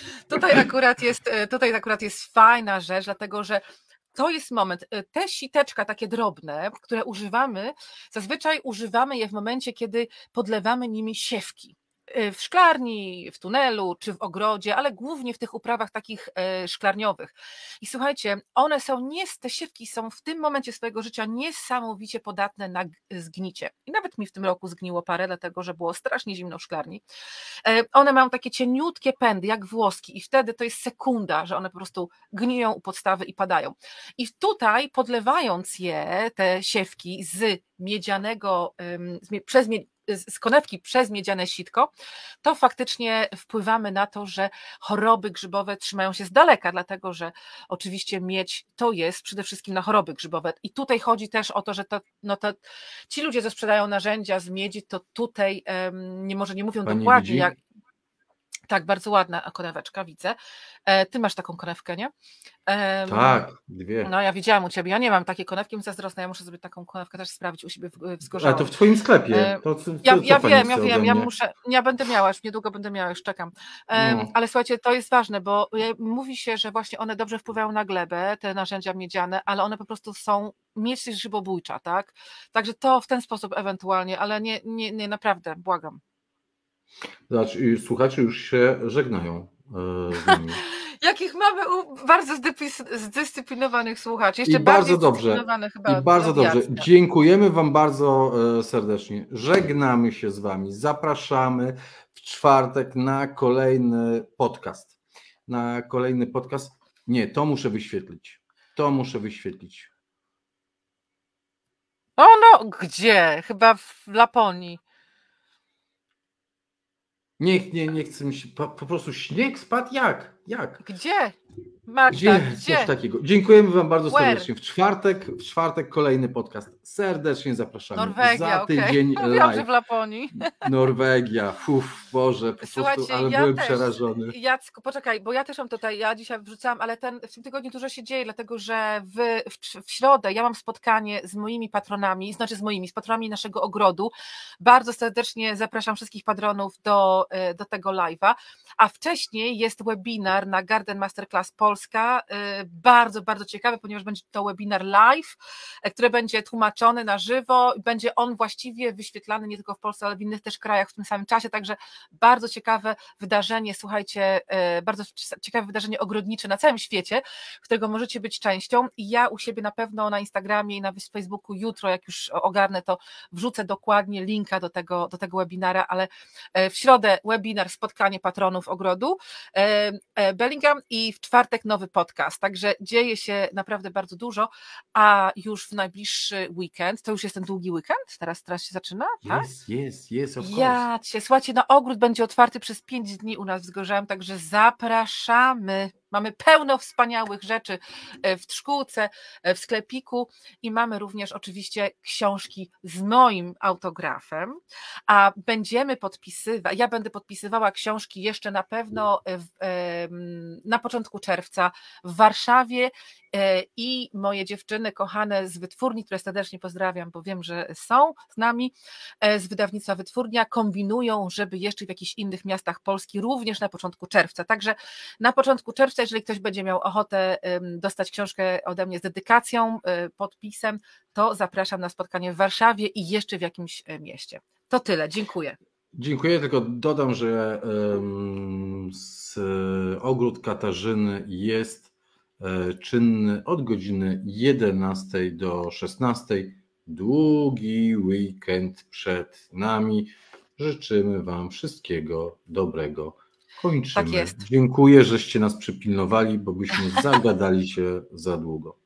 Tutaj akurat jest fajna rzecz, dlatego że to jest moment, te siteczka takie drobne, które używamy, zazwyczaj używamy je w momencie, kiedy podlewamy nimi siewki. W szklarni, w tunelu czy w ogrodzie, ale głównie w tych uprawach takich szklarniowych. I słuchajcie, te siewki są w tym momencie swojego życia niesamowicie podatne na zgnicie. I nawet mi w tym roku zgniło parę, dlatego że było strasznie zimno w szklarni. One mają takie cieniutkie pędy, jak włoski, i wtedy to jest sekunda, że one po prostu gniją u podstawy i padają. I tutaj podlewając te siewki z miedzianego, z konewki przez miedziane sitko, to faktycznie wpływamy na to, że choroby grzybowe trzymają się z daleka, dlatego że oczywiście miedź to jest przede wszystkim na choroby grzybowe. I tutaj chodzi też o to, że ci ludzie, co sprzedają narzędzia z miedzi, to tutaj może nie mówią Pani dokładnie widzi? jak. Tak, bardzo ładna koneweczka, widzę. Ty masz taką konewkę, nie? Tak, 2. No ja widziałam u ciebie, ja nie mam takiej konewki, więc zazdrosna, ja muszę sobie taką konewkę też sprawdzić u siebie w Zgorzelcu. A to w twoim sklepie. Ja wiem, ja będę miała, już niedługo będę miała, już czekam. Ale słuchajcie, to jest ważne, bo mówi się, że właśnie one dobrze wpływają na glebę, te narzędzia miedziane, ale one po prostu miedź jest grzybobójcza, tak? Także to w ten sposób ewentualnie, ale nie naprawdę, błagam. Znaczy, słuchacze już się żegnają z nami. Jakich mamy bardzo zdyscyplinowanych słuchaczy. Jeszcze I bardzo dobrze. Chyba I bardzo dobrze. Dziękujemy wam bardzo serdecznie. Żegnamy się z wami. Zapraszamy w czwartek na kolejny podcast. Nie, to muszę wyświetlić. O no, gdzie? Chyba w Laponii. Nie chcę mi się, po prostu śnieg spadł jak? Gdzie? Marta, gdzie? Coś takiego. Dziękujemy wam bardzo serdecznie. W czwartek kolejny podcast. Serdecznie zapraszamy. Norwegia, za tydzień live. Mówiłam, że w Laponii. Norwegia, Boże, po prostu, ale byłem przerażony. Jacku, poczekaj, bo ja też mam tutaj, ja dzisiaj wrzucałam, ale w tym tygodniu dużo się dzieje, dlatego że w środę ja mam spotkanie z moimi patronami, z patronami naszego ogrodu. Bardzo serdecznie zapraszam wszystkich patronów do tego live'a, a wcześniej jest webinar na Garden Masterclass Polska, bardzo, bardzo ciekawy, ponieważ będzie to webinar live, który będzie tłumaczony na żywo, będzie on właściwie wyświetlany nie tylko w Polsce, ale w innych też krajach w tym samym czasie, także bardzo ciekawe wydarzenie, słuchajcie, bardzo ciekawe wydarzenie ogrodnicze na całym świecie, którego możecie być częścią, i ja u siebie na pewno na Instagramie i na Facebooku jutro, jak już ogarnę, to wrzucę dokładnie linka do tego webinara, ale w środę webinar, spotkanie patronów ogrodu Bellingham i w czwartek nowy podcast, także dzieje się naprawdę bardzo dużo, a już w najbliższy weekend, to już jest ten długi weekend, teraz się zaczyna, tak? Yes, of course. Słuchajcie, ogród będzie otwarty przez 5 dni u nas w Zgorzelcu, także zapraszamy. Mamy pełno wspaniałych rzeczy w szkółce, w sklepiku, i mamy również oczywiście książki z moim autografem, a ja będę podpisywała książki jeszcze na pewno na początku czerwca w Warszawie, i moje dziewczyny kochane z Wytwórni, które serdecznie pozdrawiam, bo wiem, że są z nami, z wydawnictwa Wytwórnia, kombinują, żeby jeszcze w jakichś innych miastach Polski również na początku czerwca. Także na początku czerwca, jeżeli ktoś będzie miał ochotę dostać książkę ode mnie z dedykacją, podpisem, to zapraszam na spotkanie w Warszawie i jeszcze w jakimś mieście. To tyle, dziękuję. Dziękuję, tylko dodam, że ogród Katarzyny jest czynny od godziny 11 do 16. Długi weekend przed nami. Życzymy wam wszystkiego dobrego. Kończymy. Tak jest. Dziękuję, żeście nas przypilnowali, bo byśmy zagadali się za długo.